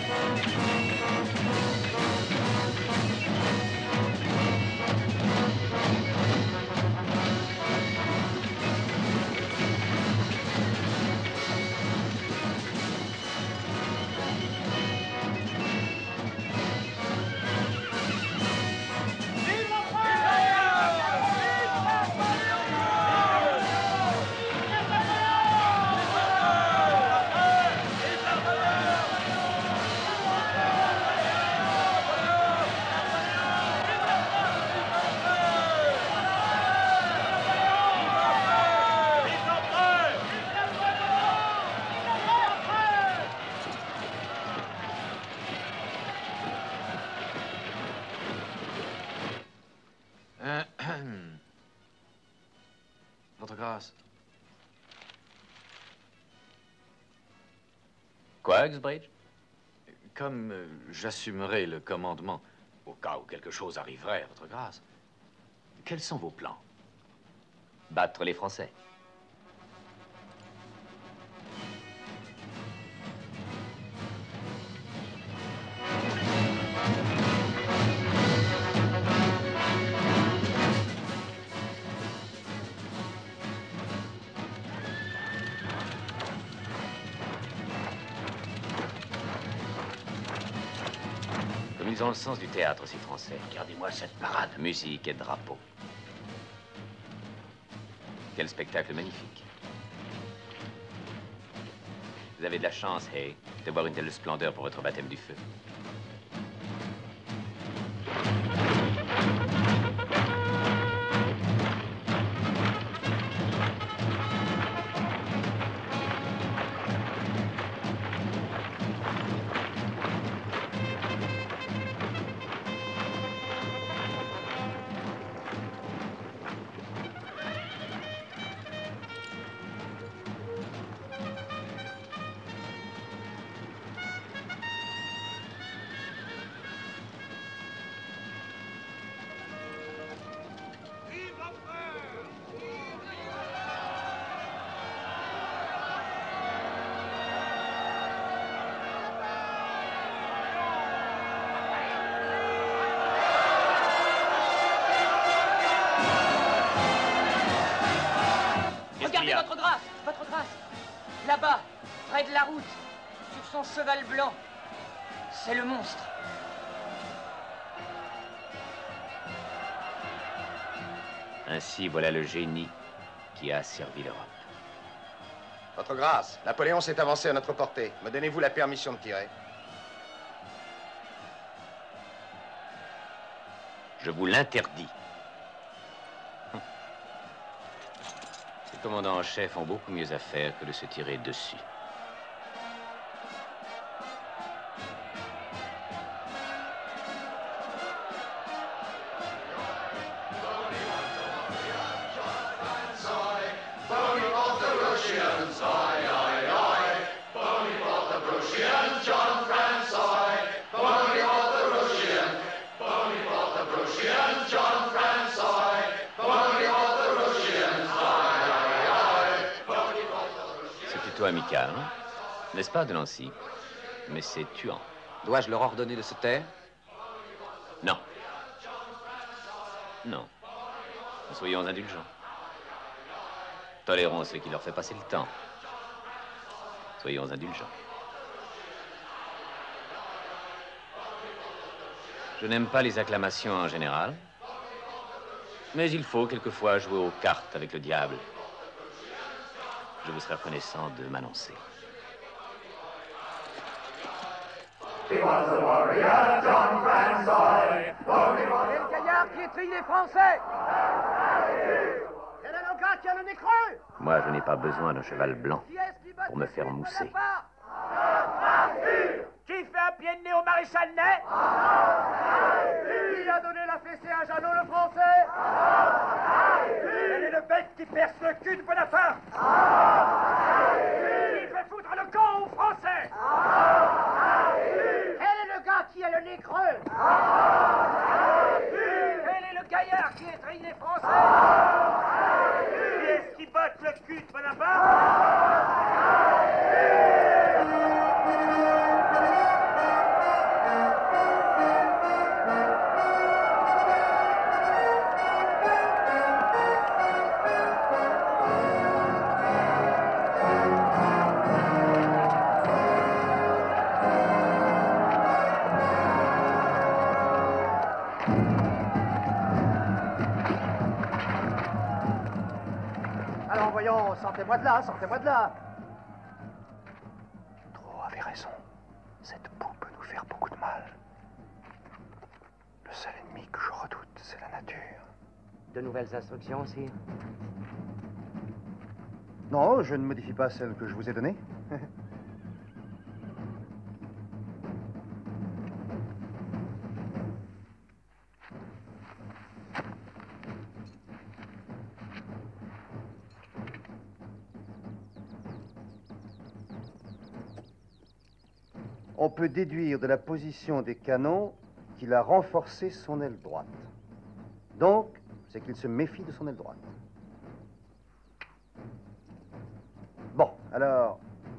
Votre grâce. Quoi, Uxbridge? Comme j'assumerai le commandement, au cas où quelque chose arriverait, votre grâce, quels sont vos plans? Battre les Français. Ils ont le sens du théâtre, ces Français. Regardez-moi cette parade. Musique et drapeau. Quel spectacle magnifique. Vous avez de la chance, Hay, de voir une telle splendeur pour votre baptême du feu. Regardez, votre grâce, là-bas, près de la route, sur son cheval blanc, c'est le monstre. Ainsi, voilà le génie qui a servi l'Europe. Votre grâce, Napoléon s'est avancé à notre portée. Me donnez-vous la permission de tirer? Je vous l'interdis. Les commandants en chef ont beaucoup mieux à faire que de se tirer dessus. Amical, n'est-ce pas, de Nancy? Mais c'est tuant. Dois-je leur ordonner de se taire? Non. Non. Soyons indulgents. Tolérons ce qui leur fait passer le temps. Soyons indulgents. Je n'aime pas les acclamations en général, mais il faut quelquefois jouer aux cartes avec le diable. Je vous serai reconnaissant de m'annoncer. C'est le gaillard qui étrille les Français. C'est l'avocat qui a le nez creux. Moi, je n'ai pas besoin d'un cheval blanc pour me faire mousser. Qui fait un pied de nez au maréchal Ney? Qui a donné la fessée à Jeannot le Français? Quelle est le bête qui perce le cul de Bonaparte? Qui fait foutre le camp aux Français? Quel est le gars qui a le nez creux? Quel est le gaillard qui étrille les Français? Qui est-ce qui botte le cul de Bonaparte? Alors voyons, sortez-moi de là, sortez-moi de là. Drouot avait raison. Cette boue peut nous faire beaucoup de mal. Le seul ennemi que je redoute, c'est la nature. De nouvelles instructions, sire? Non, je ne modifie pas celles que je vous ai données. On peut déduire de la position des canons qu'il a renforcé son aile droite. Donc, c'est qu'il se méfie de son aile droite. Bon, alors...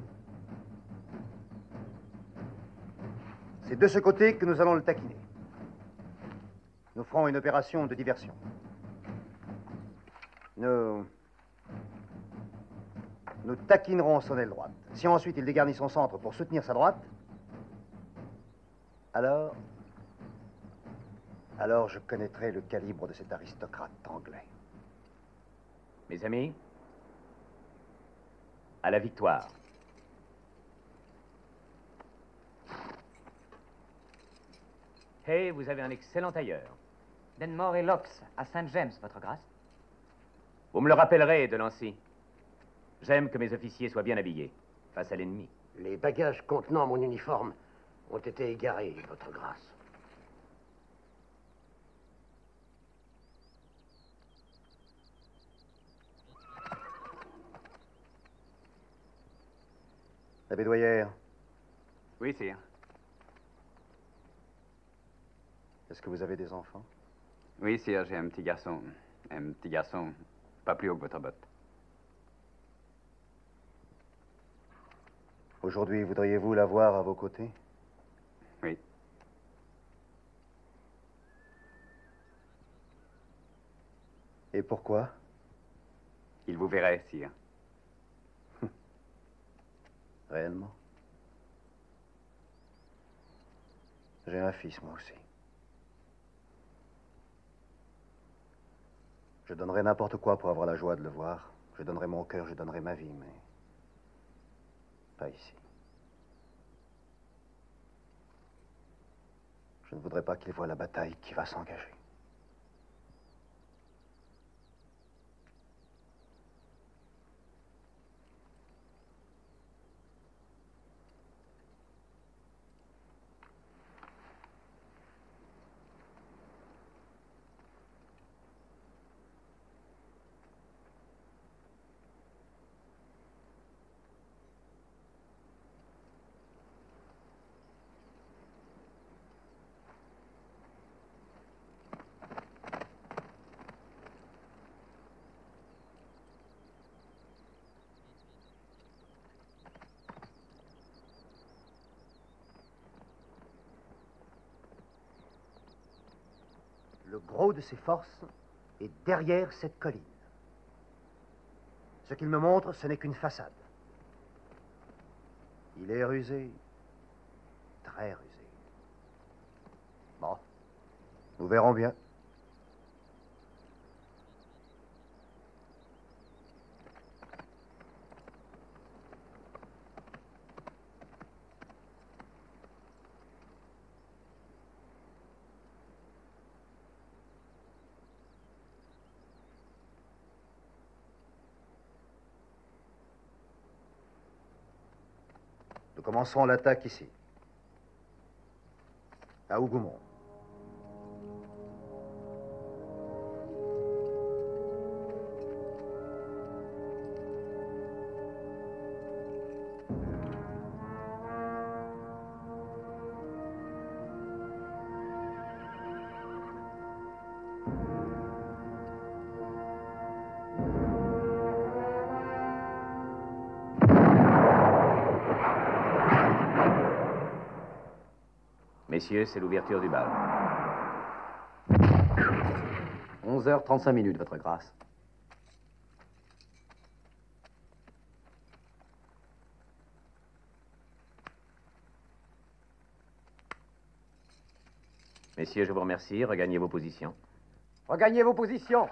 c'est de ce côté que nous allons le taquiner. Nous ferons une opération de diversion. Nous taquinerons son aile droite. Si ensuite il dégarnit son centre pour soutenir sa droite, alors Alors je connaîtrai le calibre de cet aristocrate anglais. Mes amis, à la victoire. Hey, vous avez un excellent tailleur. Denmore et Locks, à Saint James, votre grâce. Vous me le rappellerez, de Lancy. J'aime que mes officiers soient bien habillés, face à l'ennemi. Les bagages contenant mon uniforme ont été égarés, votre grâce. La bédoyère. Oui, sire. Est-ce que vous avez des enfants? Oui, sire, j'ai un petit garçon. Un petit garçon pas plus haut que votre botte. Aujourd'hui, voudriez-vous l'avoir à vos côtés? Oui. Et pourquoi? Il vous verrait, sire. Réellement? J'ai un fils, moi aussi. Je donnerais n'importe quoi pour avoir la joie de le voir. Je donnerais mon cœur, je donnerais ma vie, mais pas ici. Je ne voudrais pas qu'il voie la bataille qui va s'engager. Le gros de ses forces est derrière cette colline. Ce qu'il me montre, ce n'est qu'une façade. Il est rusé, très rusé. Bon, nous verrons bien. Nous commencerons l'attaque ici, à Hougoumont. Messieurs, c'est l'ouverture du bal. 11h35, votre grâce. Messieurs, je vous remercie. Regagnez vos positions. Regagnez vos positions.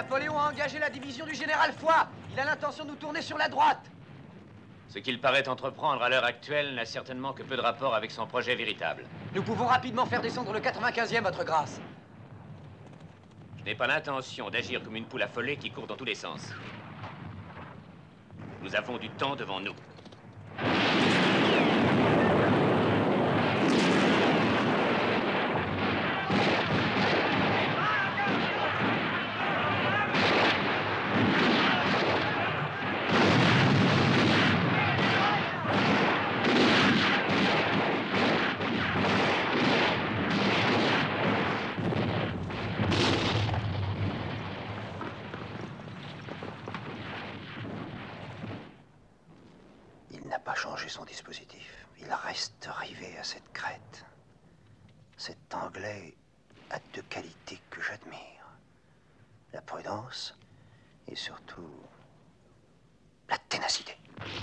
Napoléon a engagé la division du général Foy. Il a l'intention de nous tourner sur la droite. Ce qu'il paraît entreprendre à l'heure actuelle n'a certainement que peu de rapport avec son projet véritable. Nous pouvons rapidement faire descendre le 95e, votre grâce. Je n'ai pas l'intention d'agir comme une poule affolée qui court dans tous les sens. Nous avons du temps devant nous. Il n'a pas changé son dispositif. Il reste rivé à cette crête. Cet Anglais a deux qualités que j'admire. La prudence et surtout la ténacité.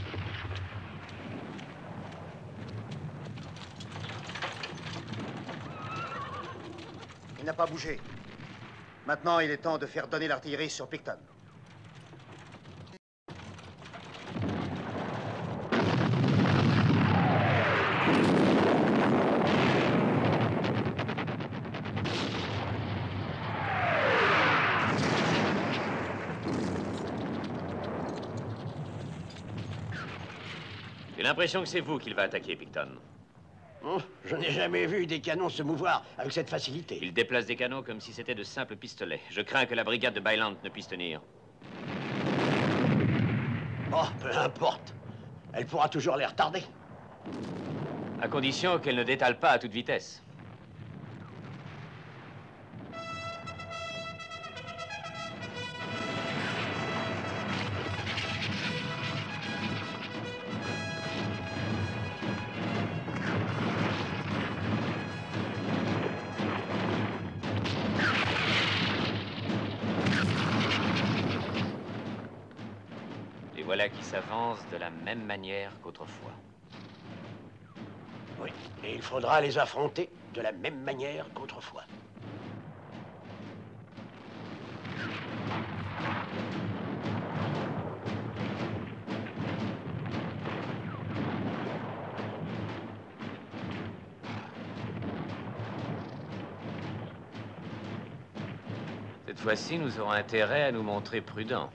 Il n'a pas bougé. Maintenant, il est temps de faire donner l'artillerie sur Picton. J'ai l'impression que c'est vous qu'il va attaquer, Picton. Je n'ai jamais vu des canons se mouvoir avec cette facilité. Il déplace des canons comme si c'était de simples pistolets. Je crains que la brigade de Byland ne puisse tenir. Oh, peu importe. Elle pourra toujours les retarder. À condition qu'elle ne détale pas à toute vitesse. Voilà qui s'avance de la même manière qu'autrefois. Oui, et il faudra les affronter de la même manière qu'autrefois. Cette fois-ci, nous aurons intérêt à nous montrer prudents.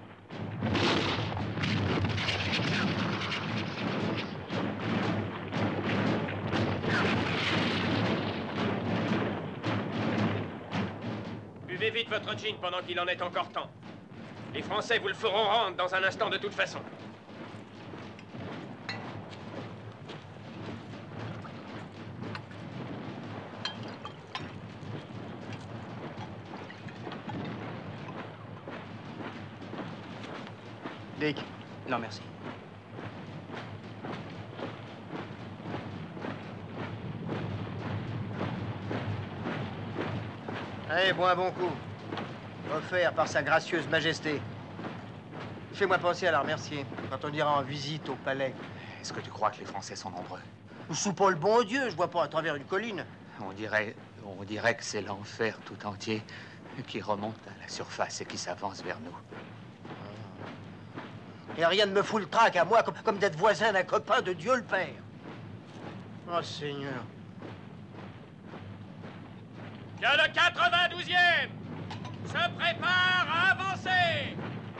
Buvez vite votre gin pendant qu'il en est encore temps. Les Français vous le feront rendre dans un instant de toute façon. Dick. Non, merci. Allez, bois un bon coup. Offert par sa gracieuse majesté. Fais-moi penser à la remercier quand on ira en visite au palais. Est-ce que tu crois que les Français sont nombreux? Sous pas le bon Dieu, je vois pas à travers une colline. On dirait que c'est l'enfer tout entier qui remonte à la surface et qui s'avance vers nous. Et rien ne me fout le trac à moi comme d'être voisin d'un copain de Dieu le Père. Oh, Seigneur. Que le 92e se prépare à avancer.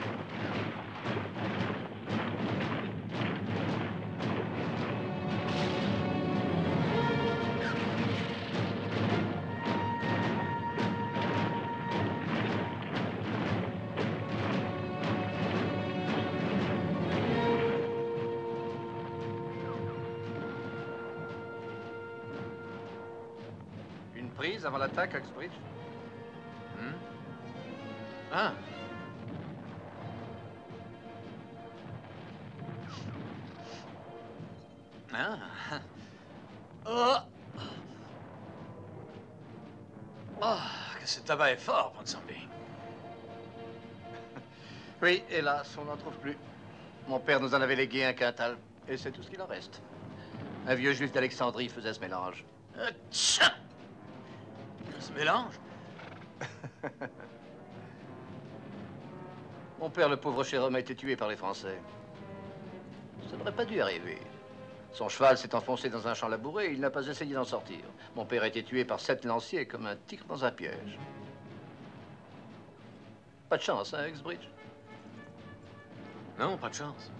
Prise avant l'attaque, Uxbridge? Ah. Ah. Oh. Oh, que ce tabac est fort, Ponsonby. Oui, hélas, on n'en trouve plus. Mon père nous en avait légué un quintal, et c'est tout ce qu'il en reste. Un vieux juif d'Alexandrie faisait ce mélange. Tiens! Ce mélange? Mon père, le pauvre cher homme, a été tué par les Français. Ça n'aurait pas dû arriver. Son cheval s'est enfoncé dans un champ labouré et il n'a pas essayé d'en sortir. Mon père a été tué par 7 lanciers comme un tigre dans un piège. Pas de chance, hein, Exbridge? Non, pas de chance.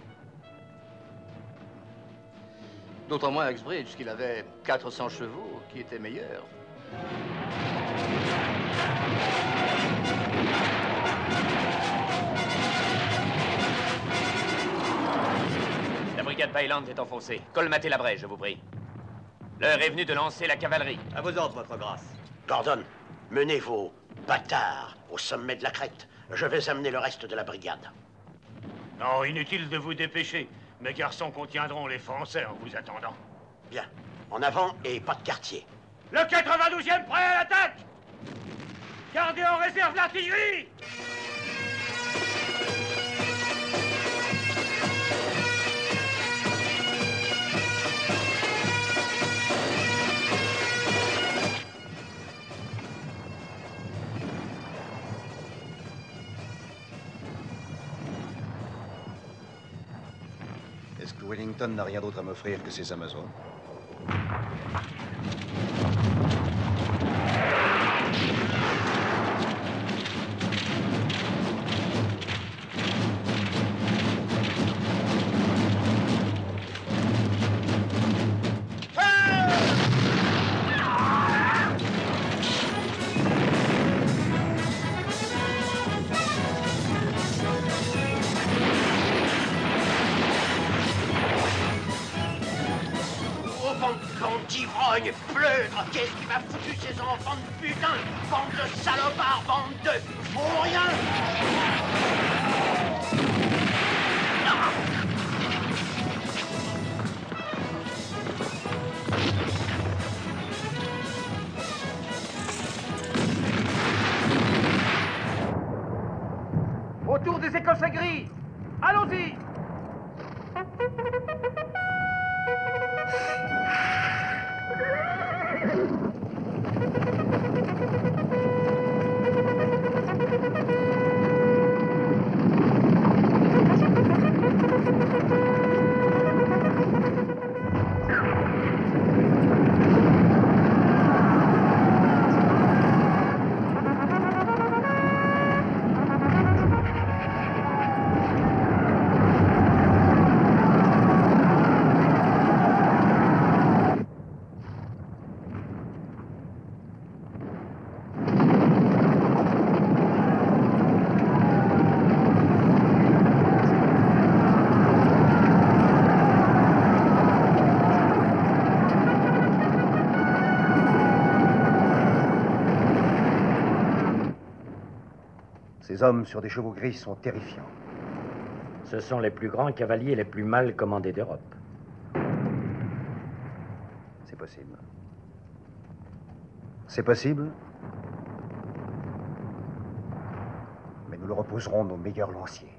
D'autant moins Exbridge qu'il avait 400 chevaux qui étaient meilleurs. La brigade Byland est enfoncée. Colmatez la brèche, je vous prie. L'heure est venue de lancer la cavalerie. À vos ordres, votre grâce. Gordon, menez vos bâtards au sommet de la crête. Je vais amener le reste de la brigade. Non, inutile de vous dépêcher. Mes garçons contiendront les Français en vous attendant. Bien. En avant et pas de quartier. Le 92e prêt à l'attaque! Gardez en réserve l'artillerie! Est-ce que Wellington n'a rien d'autre à m'offrir que ses Amazones? D'ivrogne, pleutre, qu'est-ce qui m'a foutu ces enfants de putain? Bande de salopards, bande de... Faut rien! Autour des Écossais gris! Allons-y! Ces hommes sur des chevaux gris sont terrifiants. Ce sont les plus grands cavaliers les plus mal commandés d'Europe. C'est possible. C'est possible. Mais nous leur opposerons nos meilleurs lanciers.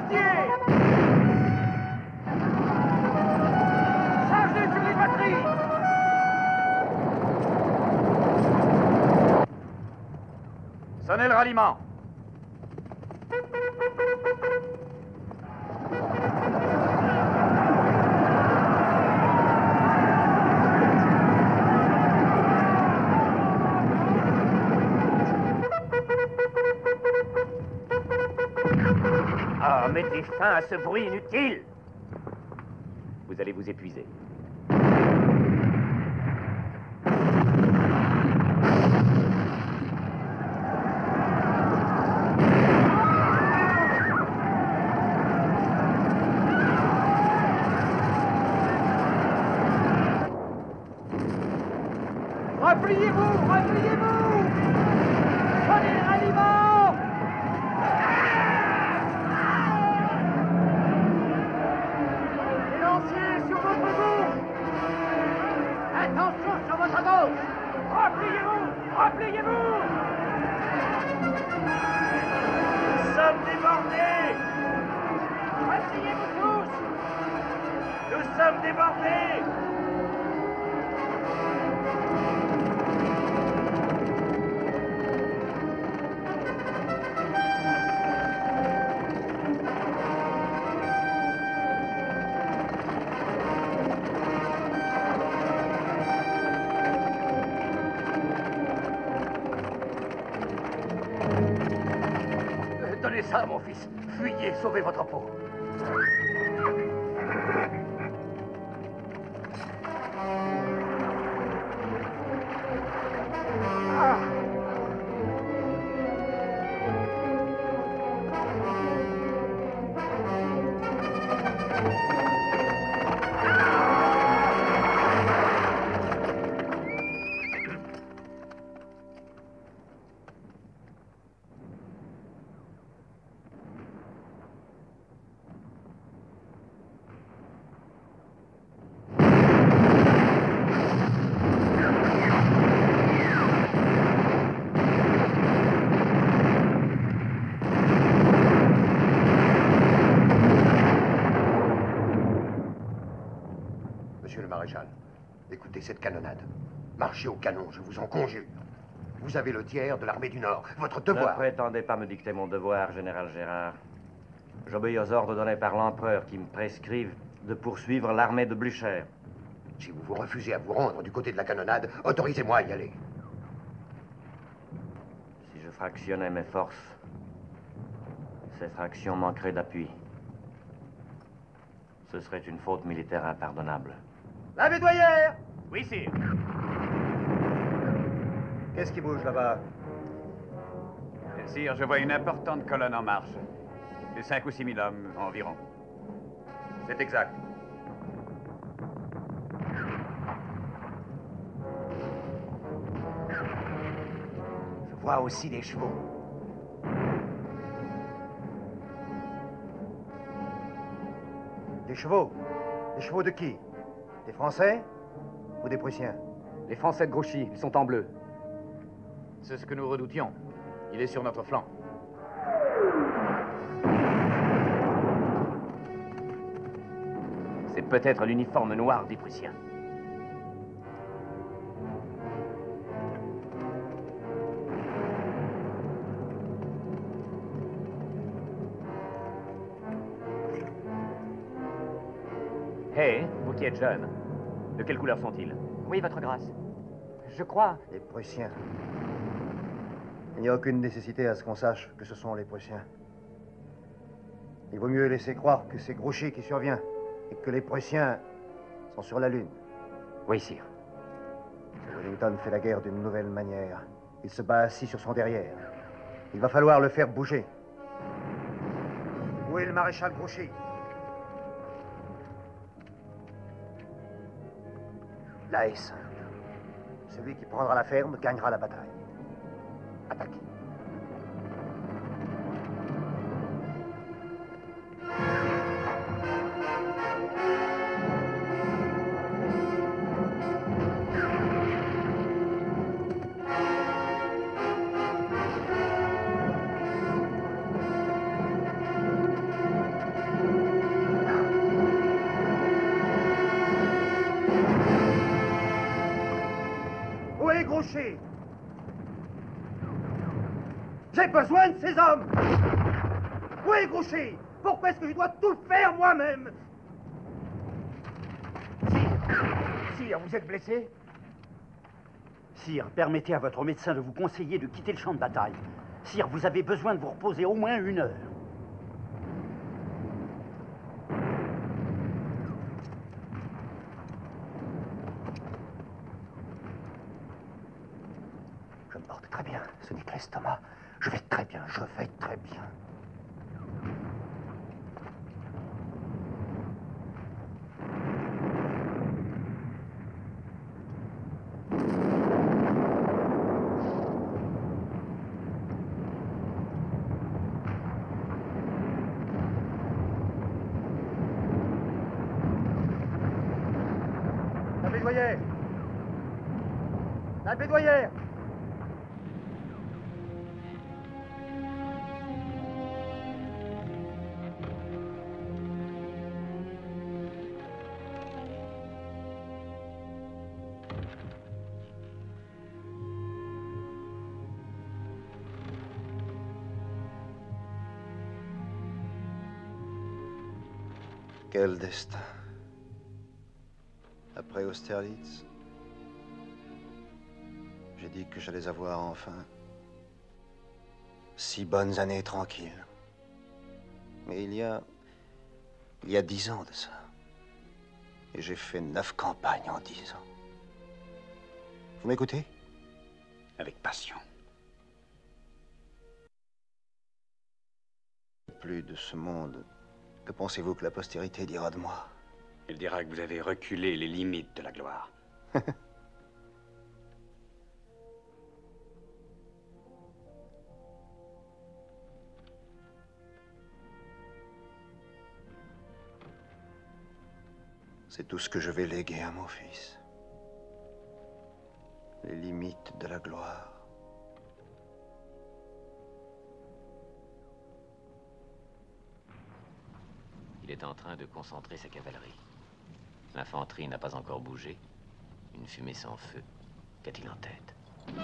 quartier! Chargez sur les batteries! Sonnez le ralliement. Ah, mettez fin à ce bruit inutile! Vous allez vous épuiser. Repliez-vous! Repliez-vous! Prenez le ralliement! Les lanciers sur votre gauche! Attention sur votre gauche! Repliez-vous! Repliez-vous! Nous sommes débordés! Repliez-vous tous! Nous sommes débordés! Donnez ça, mon fils. Fuyez, sauvez votre peau. Monsieur le maréchal, écoutez cette canonnade. Marchez au canon, je vous en conjure. Vous avez le tiers de l'armée du Nord. Votre devoir... Ne prétendez pas me dicter mon devoir, général Gérard. J'obéis aux ordres donnés par l'empereur qui me prescrivent de poursuivre l'armée de Blücher. Si vous vous refusez à vous rendre du côté de la canonnade, autorisez-moi à y aller. Si je fractionnais mes forces, ces fractions manqueraient d'appui. Ce serait une faute militaire impardonnable. La bédoyère! Oui, sire. Qu'est-ce qui bouge là-bas? Sire, je vois une importante colonne en marche. De 5 ou 6 000 hommes environ. C'est exact. Je vois aussi des chevaux. Des chevaux? Des chevaux de qui? Des Français ou des Prussiens? Les Français de Grouchy, ils sont en bleu. C'est ce que nous redoutions. Il est sur notre flanc. C'est peut-être l'uniforme noir des Prussiens. Hé, vous qui êtes jeune, de quelle couleur sont-ils? Oui, votre grâce. Je crois... Les Prussiens. Il n'y a aucune nécessité à ce qu'on sache que ce sont les Prussiens. Il vaut mieux laisser croire que c'est Grouchy qui survient et que les Prussiens sont sur la Lune. Oui, sire. Wellington fait la guerre d'une nouvelle manière. Il se bat assis sur son derrière. Il va falloir le faire bouger. Où est le maréchal Grouchy? Là est simple. Celui qui prendra la ferme gagnera la bataille. Attaquez. Grouchy! J'ai besoin de ces hommes! Où est Grouchy? Pourquoi est-ce que je dois tout faire moi-même? Sire, vous êtes blessé? Sire, permettez à votre médecin de vous conseiller de quitter le champ de bataille. Sire, vous avez besoin de vous reposer au moins 1 heure. Je me porte très bien, ce n'est que l'estomac. Je vais très bien, je vais très bien. La bédoyère! La bédoyère! Quel destin. Après Austerlitz, j'ai dit que j'allais avoir enfin 6 bonnes années tranquilles. Mais il y a 10 ans de ça. Et j'ai fait 9 campagnes en 10 ans. Vous m'écoutez? Avec passion. Plus de ce monde. Que pensez-vous que la postérité dira de moi? Elle dira que vous avez reculé les limites de la gloire. C'est tout ce que je vais léguer à mon fils. Les limites de la gloire. Il est en train de concentrer sa cavalerie. L'infanterie n'a pas encore bougé. Une fumée sans feu. Qu'a-t-il en tête?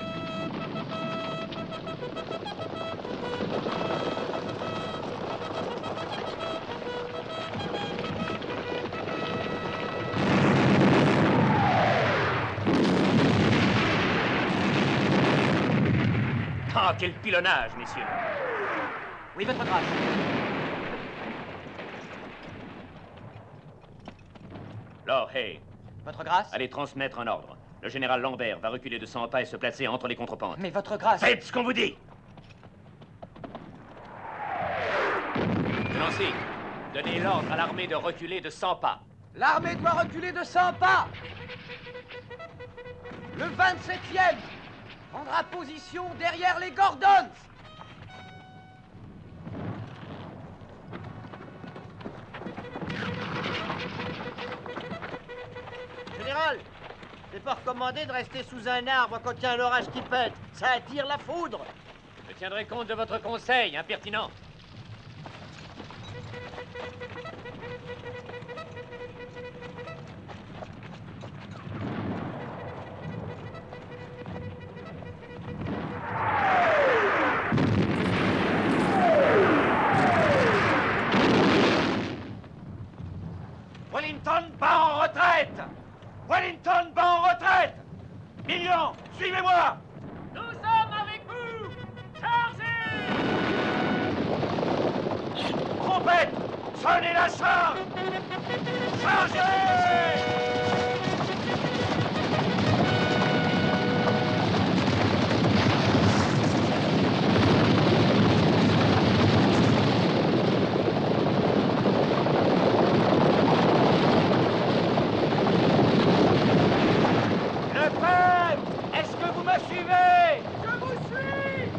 Ah, quel pilonnage, messieurs! Oui, votre grâce. Lord Hay. Votre grâce? Allez transmettre un ordre. Le général Lambert va reculer de 100 pas et se placer entre les contrepentes. Mais votre grâce... Faites ce qu'on vous dit! Nancy, donnez l'ordre à l'armée de reculer de 100 pas. L'armée doit reculer de 100 pas. Le 27e prendra position derrière les Gordons. Général, c'est pas recommandé de rester sous un arbre quand il y a un orage qui pète. Ça attire la foudre. Je tiendrai compte de votre conseil, impertinent. Wellington bat en retraite! Wellington bat en retraite! Millions, suivez-moi! Nous sommes avec vous! Chargez! Trompette, sonnez la charge! Chargez! Est-ce que vous me suivez? Je vous suis!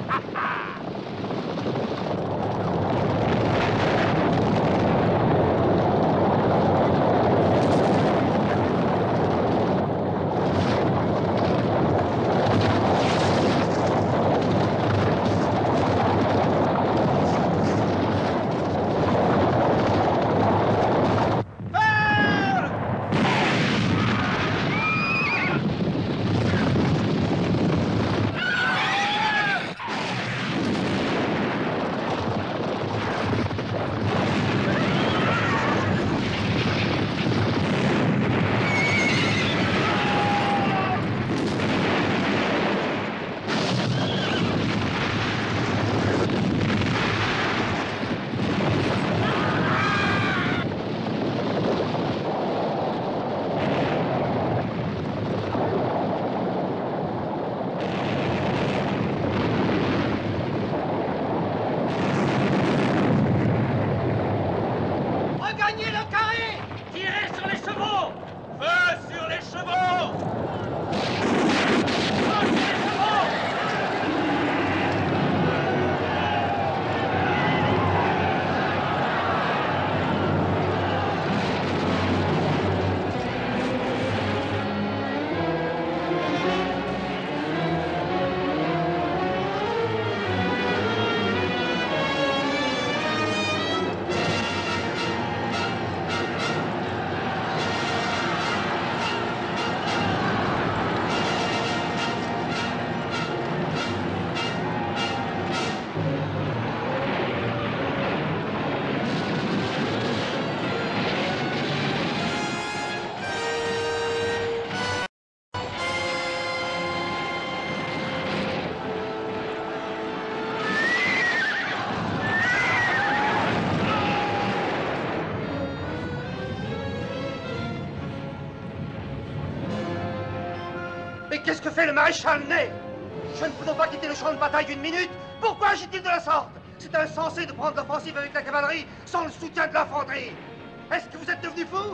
qu'est-ce que fait le maréchal Ney? Je ne peux pas quitter le champ de bataille d'une minute. Pourquoi agit-il de la sorte? C'est insensé de prendre l'offensive avec la cavalerie sans le soutien de l'infanterie. Est-ce que vous êtes devenu fou?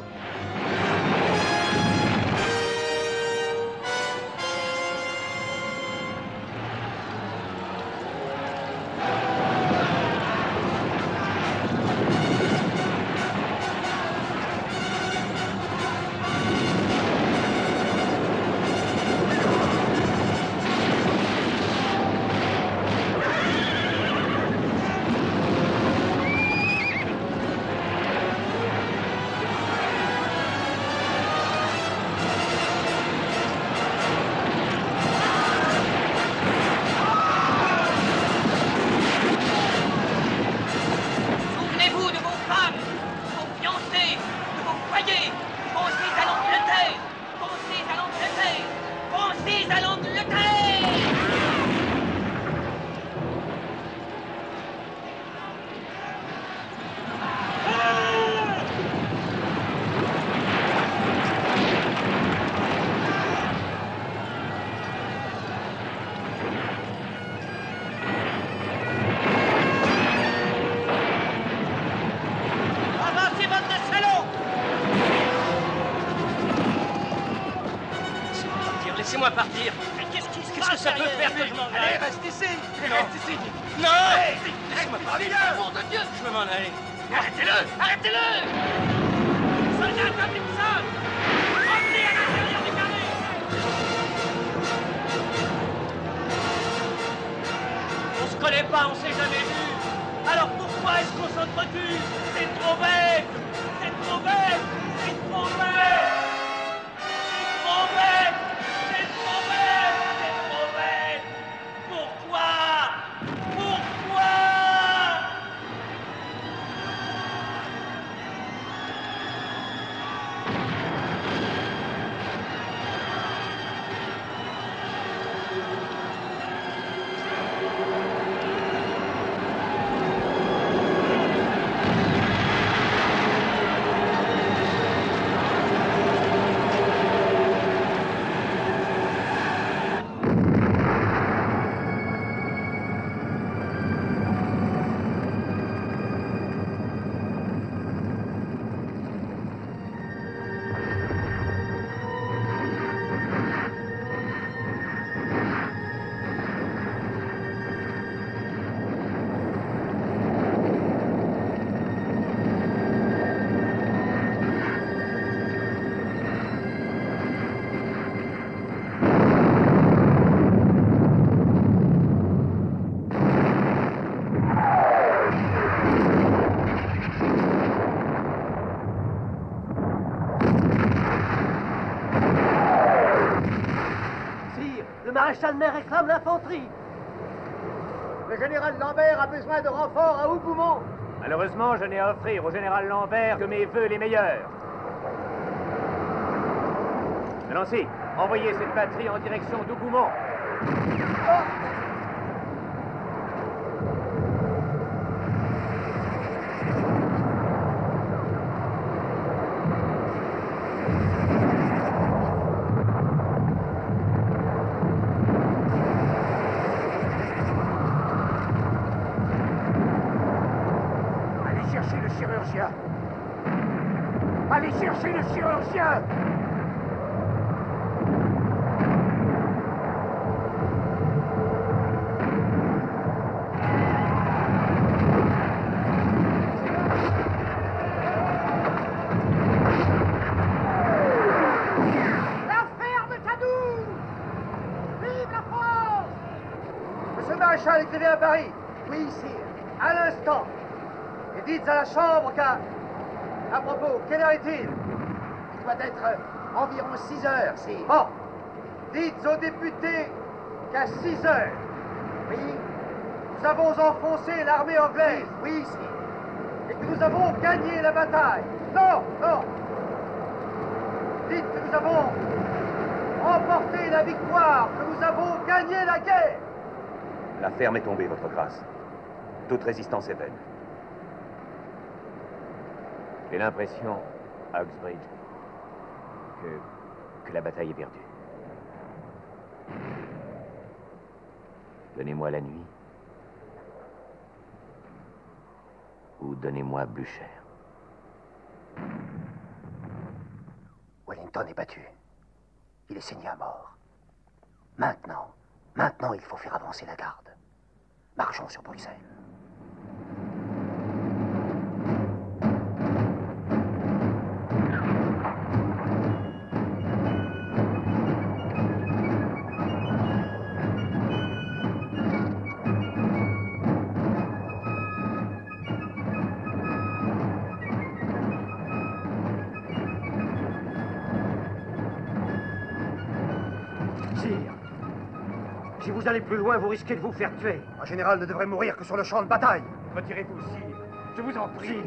Laissez-moi partir. Mais qu'est-ce que ça peut faire que je m'en aille? Allez, reste ici. Reste ici. Non. Laissez-moi partir. Amour de Dieu. Je veux m'en aller. Arrêtez-le. Arrêtez-le. Soldat Tomlinson, revenez à l'intérieur du carré. On se connaît pas, on s'est jamais vu. Alors pourquoi est-ce qu'on s'entretue? C'est trop bête. C'est trop bête. C'est trop bête. C'est trop bête. Le maréchal Ney réclame l'infanterie. Le général Lambert a besoin de renforts à Hougoumont. Malheureusement, je n'ai à offrir au général Lambert que mes vœux les meilleurs. Nancy, envoyez cette batterie en direction d'Hougoumont. Allez chercher le chirurgien! La ferme Cadoux! Vive la France! Monsieur le maréchal, écrivez à Paris. Oui, sire. À l'instant. Et dites à la Chambre qu'à... À propos, quelle heure est-il? Il doit être environ 6 heures, sire. Bon. Dites aux députés qu'à 6 heures, oui, nous avons enfoncé l'armée anglaise. Oui, sire. Et que nous avons gagné la bataille. Non, non. Dites que nous avons remporté la victoire, que nous avons gagné la guerre. La ferme est tombée, votre grâce. Toute résistance est vaine. J'ai l'impression, à Uxbridge, que la bataille est perdue. Donnez-moi la nuit. Ou donnez-moi Blücher. Wellington est battu. Il est saigné à mort. Maintenant, il faut faire avancer la garde. Marchons sur Bruxelles. Si vous allez plus loin, vous risquez de vous faire tuer. Un général ne devrait mourir que sur le champ de bataille. Retirez-vous, sire. Je vous en prie.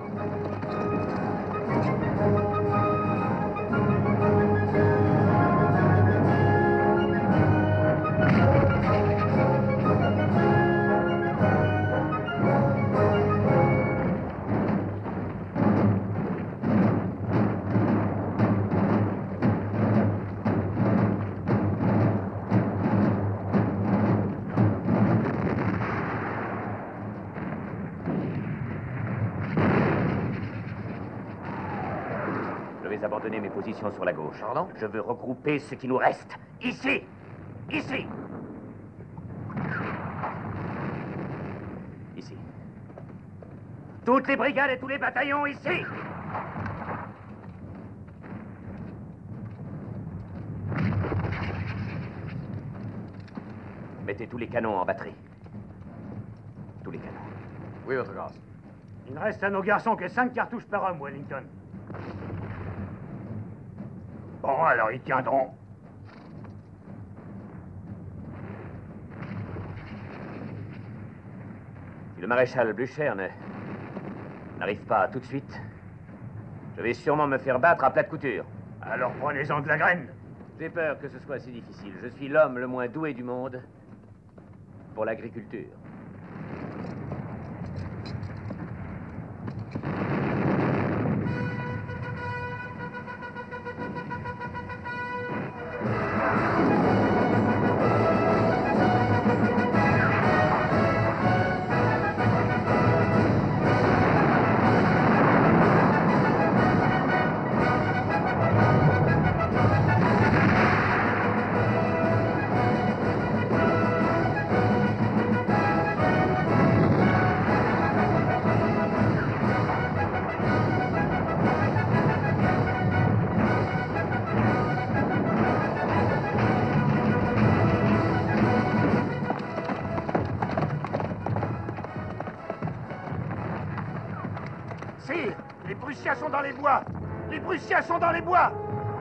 Abandonner mes positions sur la gauche. Pardon? Je veux regrouper ce qui nous reste. Ici! Ici! Ici. Toutes les brigades et tous les bataillons, ici! Mettez tous les canons en batterie. Tous les canons. Oui, votre grâce. Il ne reste à nos garçons que 5 cartouches par homme, Wellington. Bon, alors ils tiendront. Si le maréchal Blücher n'arrive pas tout de suite, je vais sûrement me faire battre à plate couture. Alors prenez-en de la graine. J'ai peur que ce soit si difficile. Je suis l'homme le moins doué du monde pour l'agriculture. Les Prussiens sont dans les bois! Les Prussiens sont dans les bois!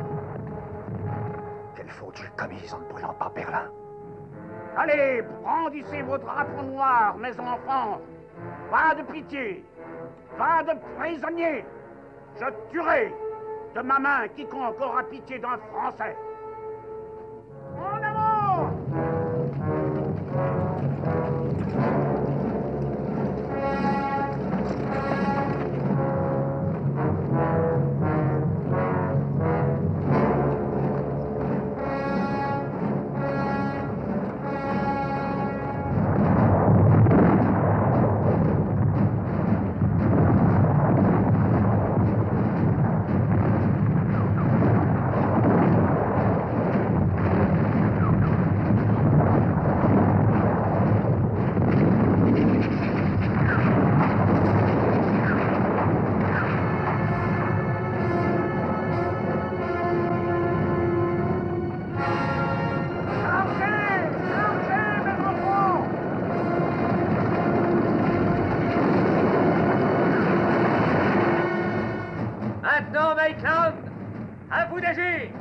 Quelle faute j'ai commise en ne brûlant pas Berlin? Allez, brandissez vos drapeaux noirs, mes enfants! Pas de pitié! Pas de prisonniers! Je tuerai de ma main quiconque aura pitié d'un Français! En avant! Maintenant, Maitland, à vous d'agir!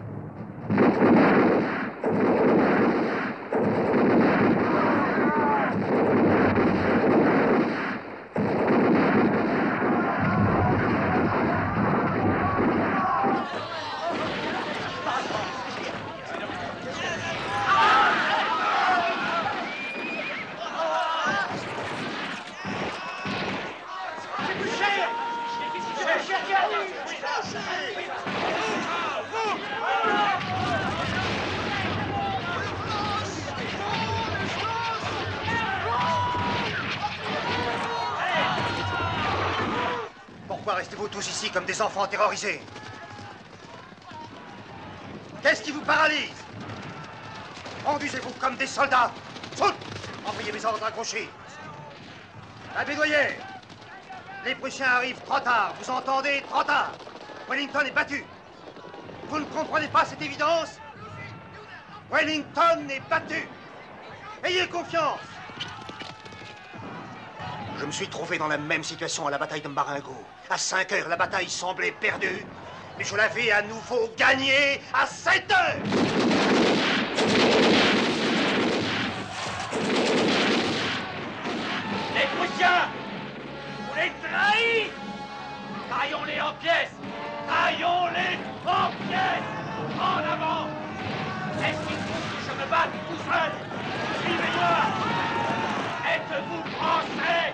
restez-vous tous ici comme des enfants terrorisés? Qu'est-ce qui vous paralyse? Conduisez-vous comme des soldats. Saute! Envoyez mes ordres à Grouchy. La Bédoyère. Les Prussiens arrivent trop tard. Vous entendez? Trop tard. Wellington est battu. Vous ne comprenez pas cette évidence? Wellington est battu. Ayez confiance. Je me suis trouvé dans la même situation à la bataille de Marengo. À 5 heures, la bataille semblait perdue, mais je l'avais à nouveau gagnée à 7 heures. Les Prussiens! Vous les trahis! Taillons-les en pièces! Taillons-les en pièces! En avant! Est-ce qu'il faut que je me batte tout seul? Suivez-moi! Êtes-vous français?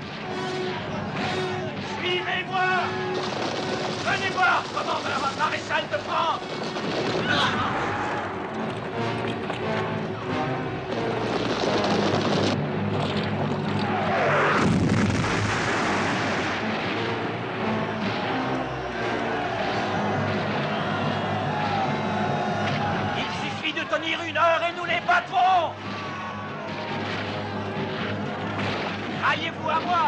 Suivez-moi! Venez voir comment va la maréchal de France! Il suffit de tenir 1 heure et nous les battrons! Alliez-vous à moi!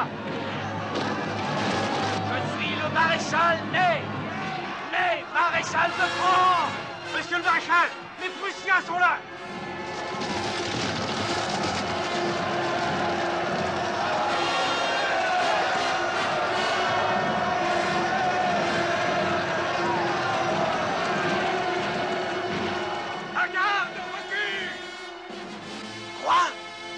Je suis le maréchal Ney! Ney, maréchal de France! Monsieur le maréchal, les Prussiens sont là! La garde, recule! Quoi?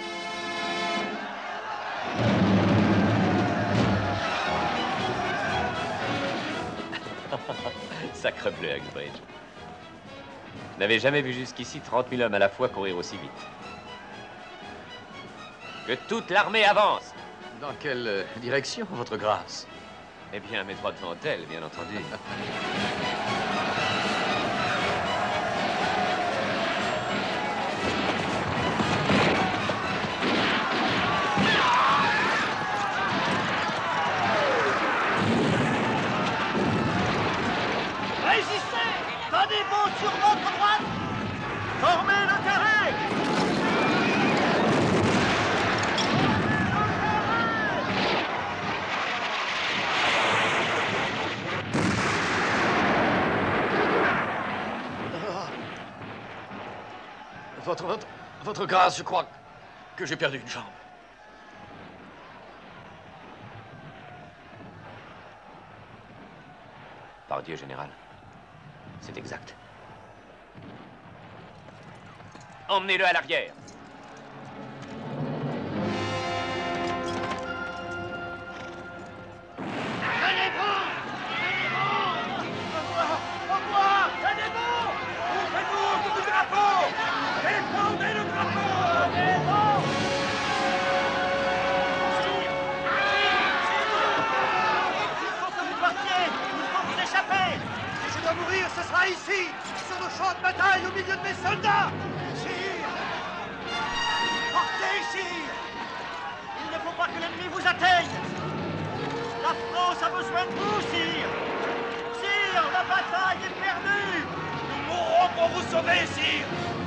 Sacre bleu, Axbridge. Je n'avais jamais vu jusqu'ici 30 000 hommes à la fois courir aussi vite. Que toute l'armée avance! Dans quelle direction, votre grâce? Eh bien, mes droits devant elle, bien entendu. Résistez! Tenez-vous sur votre droite! Formez le carré! Votre grâce, je crois que j'ai perdu une jambe. Par Dieu, général. C'est exact. Emmenez-le à l'arrière. Tenez-vous! Au revoir! Tenez-vous! Ouvrez-vous autour du drapeau! Défendez le drapeau! Tenez-vous! Il faut que vous partiez. Il faut vous échapper. Si je dois mourir, ce sera ici, sur le champ de bataille, au milieu de mes soldats. Sire! Partez, sire! Il ne faut pas que l'ennemi vous atteigne. La France a besoin de vous, sire! Sire, la bataille est perdue! Nous mourrons pour vous sauver, sire!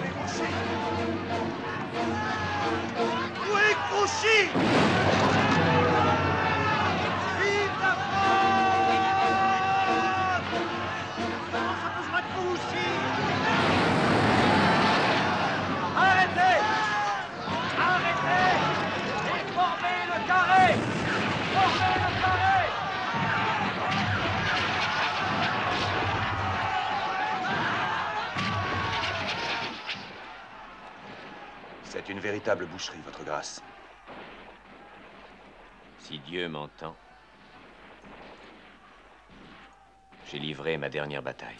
Où est Grouchy? Vive la France! La France a besoin de vous, sire! Arrêtez! Arrêtez! Et formez le carré! Formez le carré! C'est une véritable boucherie, votre grâce. Si Dieu m'entend, j'ai livré ma dernière bataille.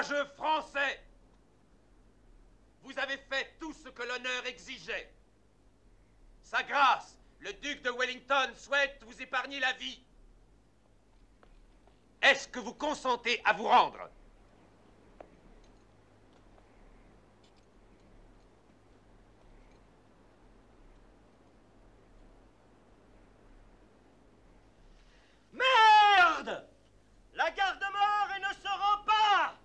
Courageux Français, vous avez fait tout ce que l'honneur exigeait. Sa grâce, le duc de Wellington, souhaite vous épargner la vie. Est-ce que vous consentez à vous rendre? Merde! La garde meurt et ne se rend pas!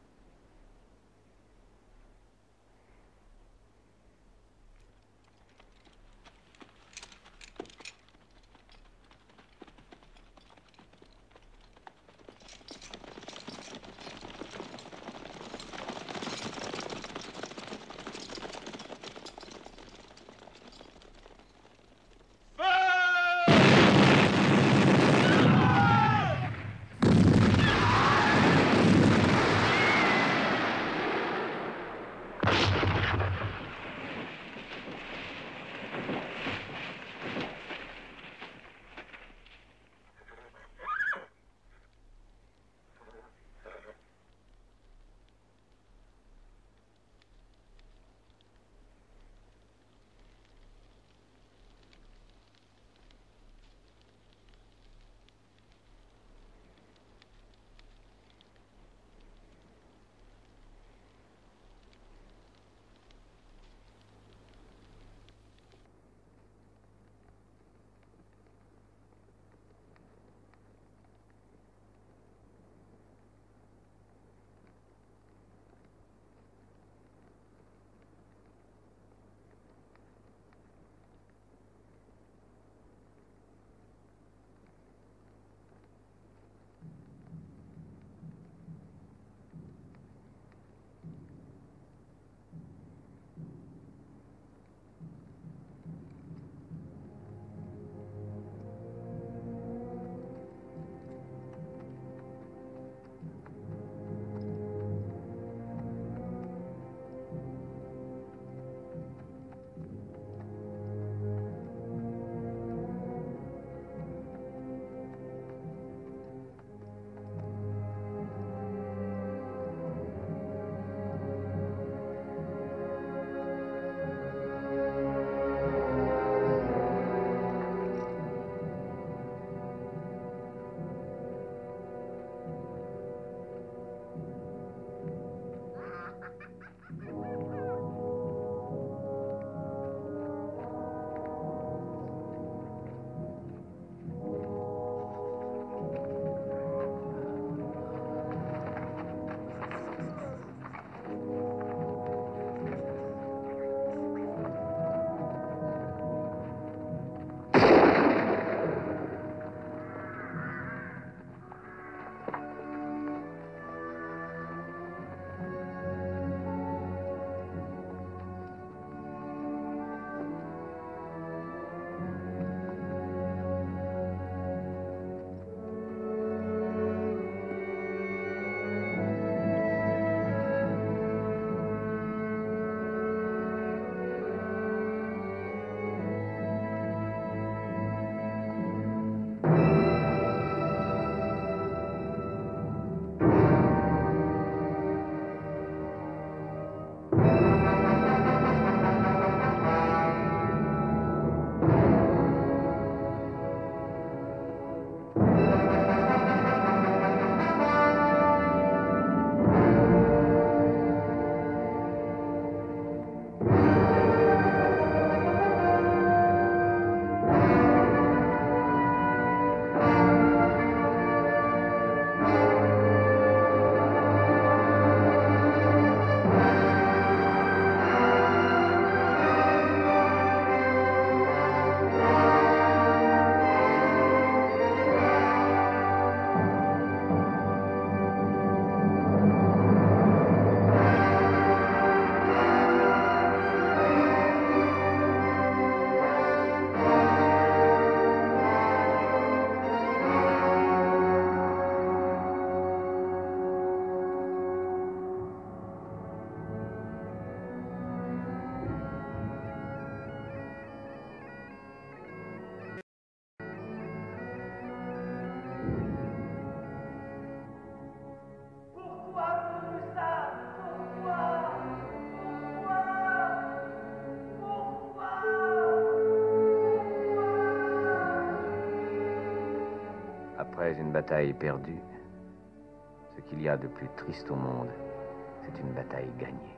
Après une bataille perdue, ce qu'il y a de plus triste au monde, c'est une bataille gagnée.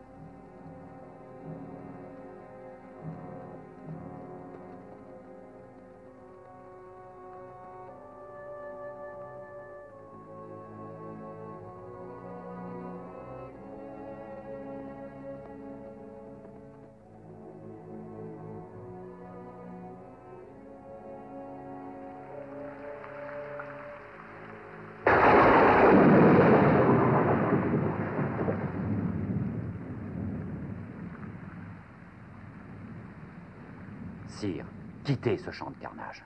Sire, quittez ce champ de carnage.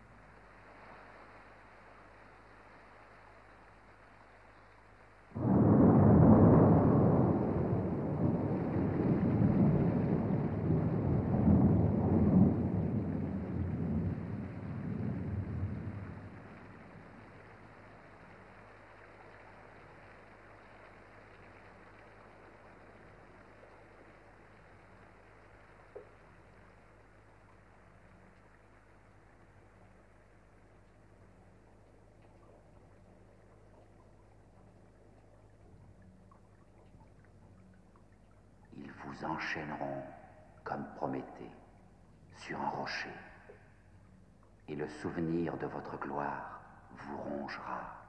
Ils vous enchaîneront comme Prométhée sur un rocher, et le souvenir de votre gloire vous rongera.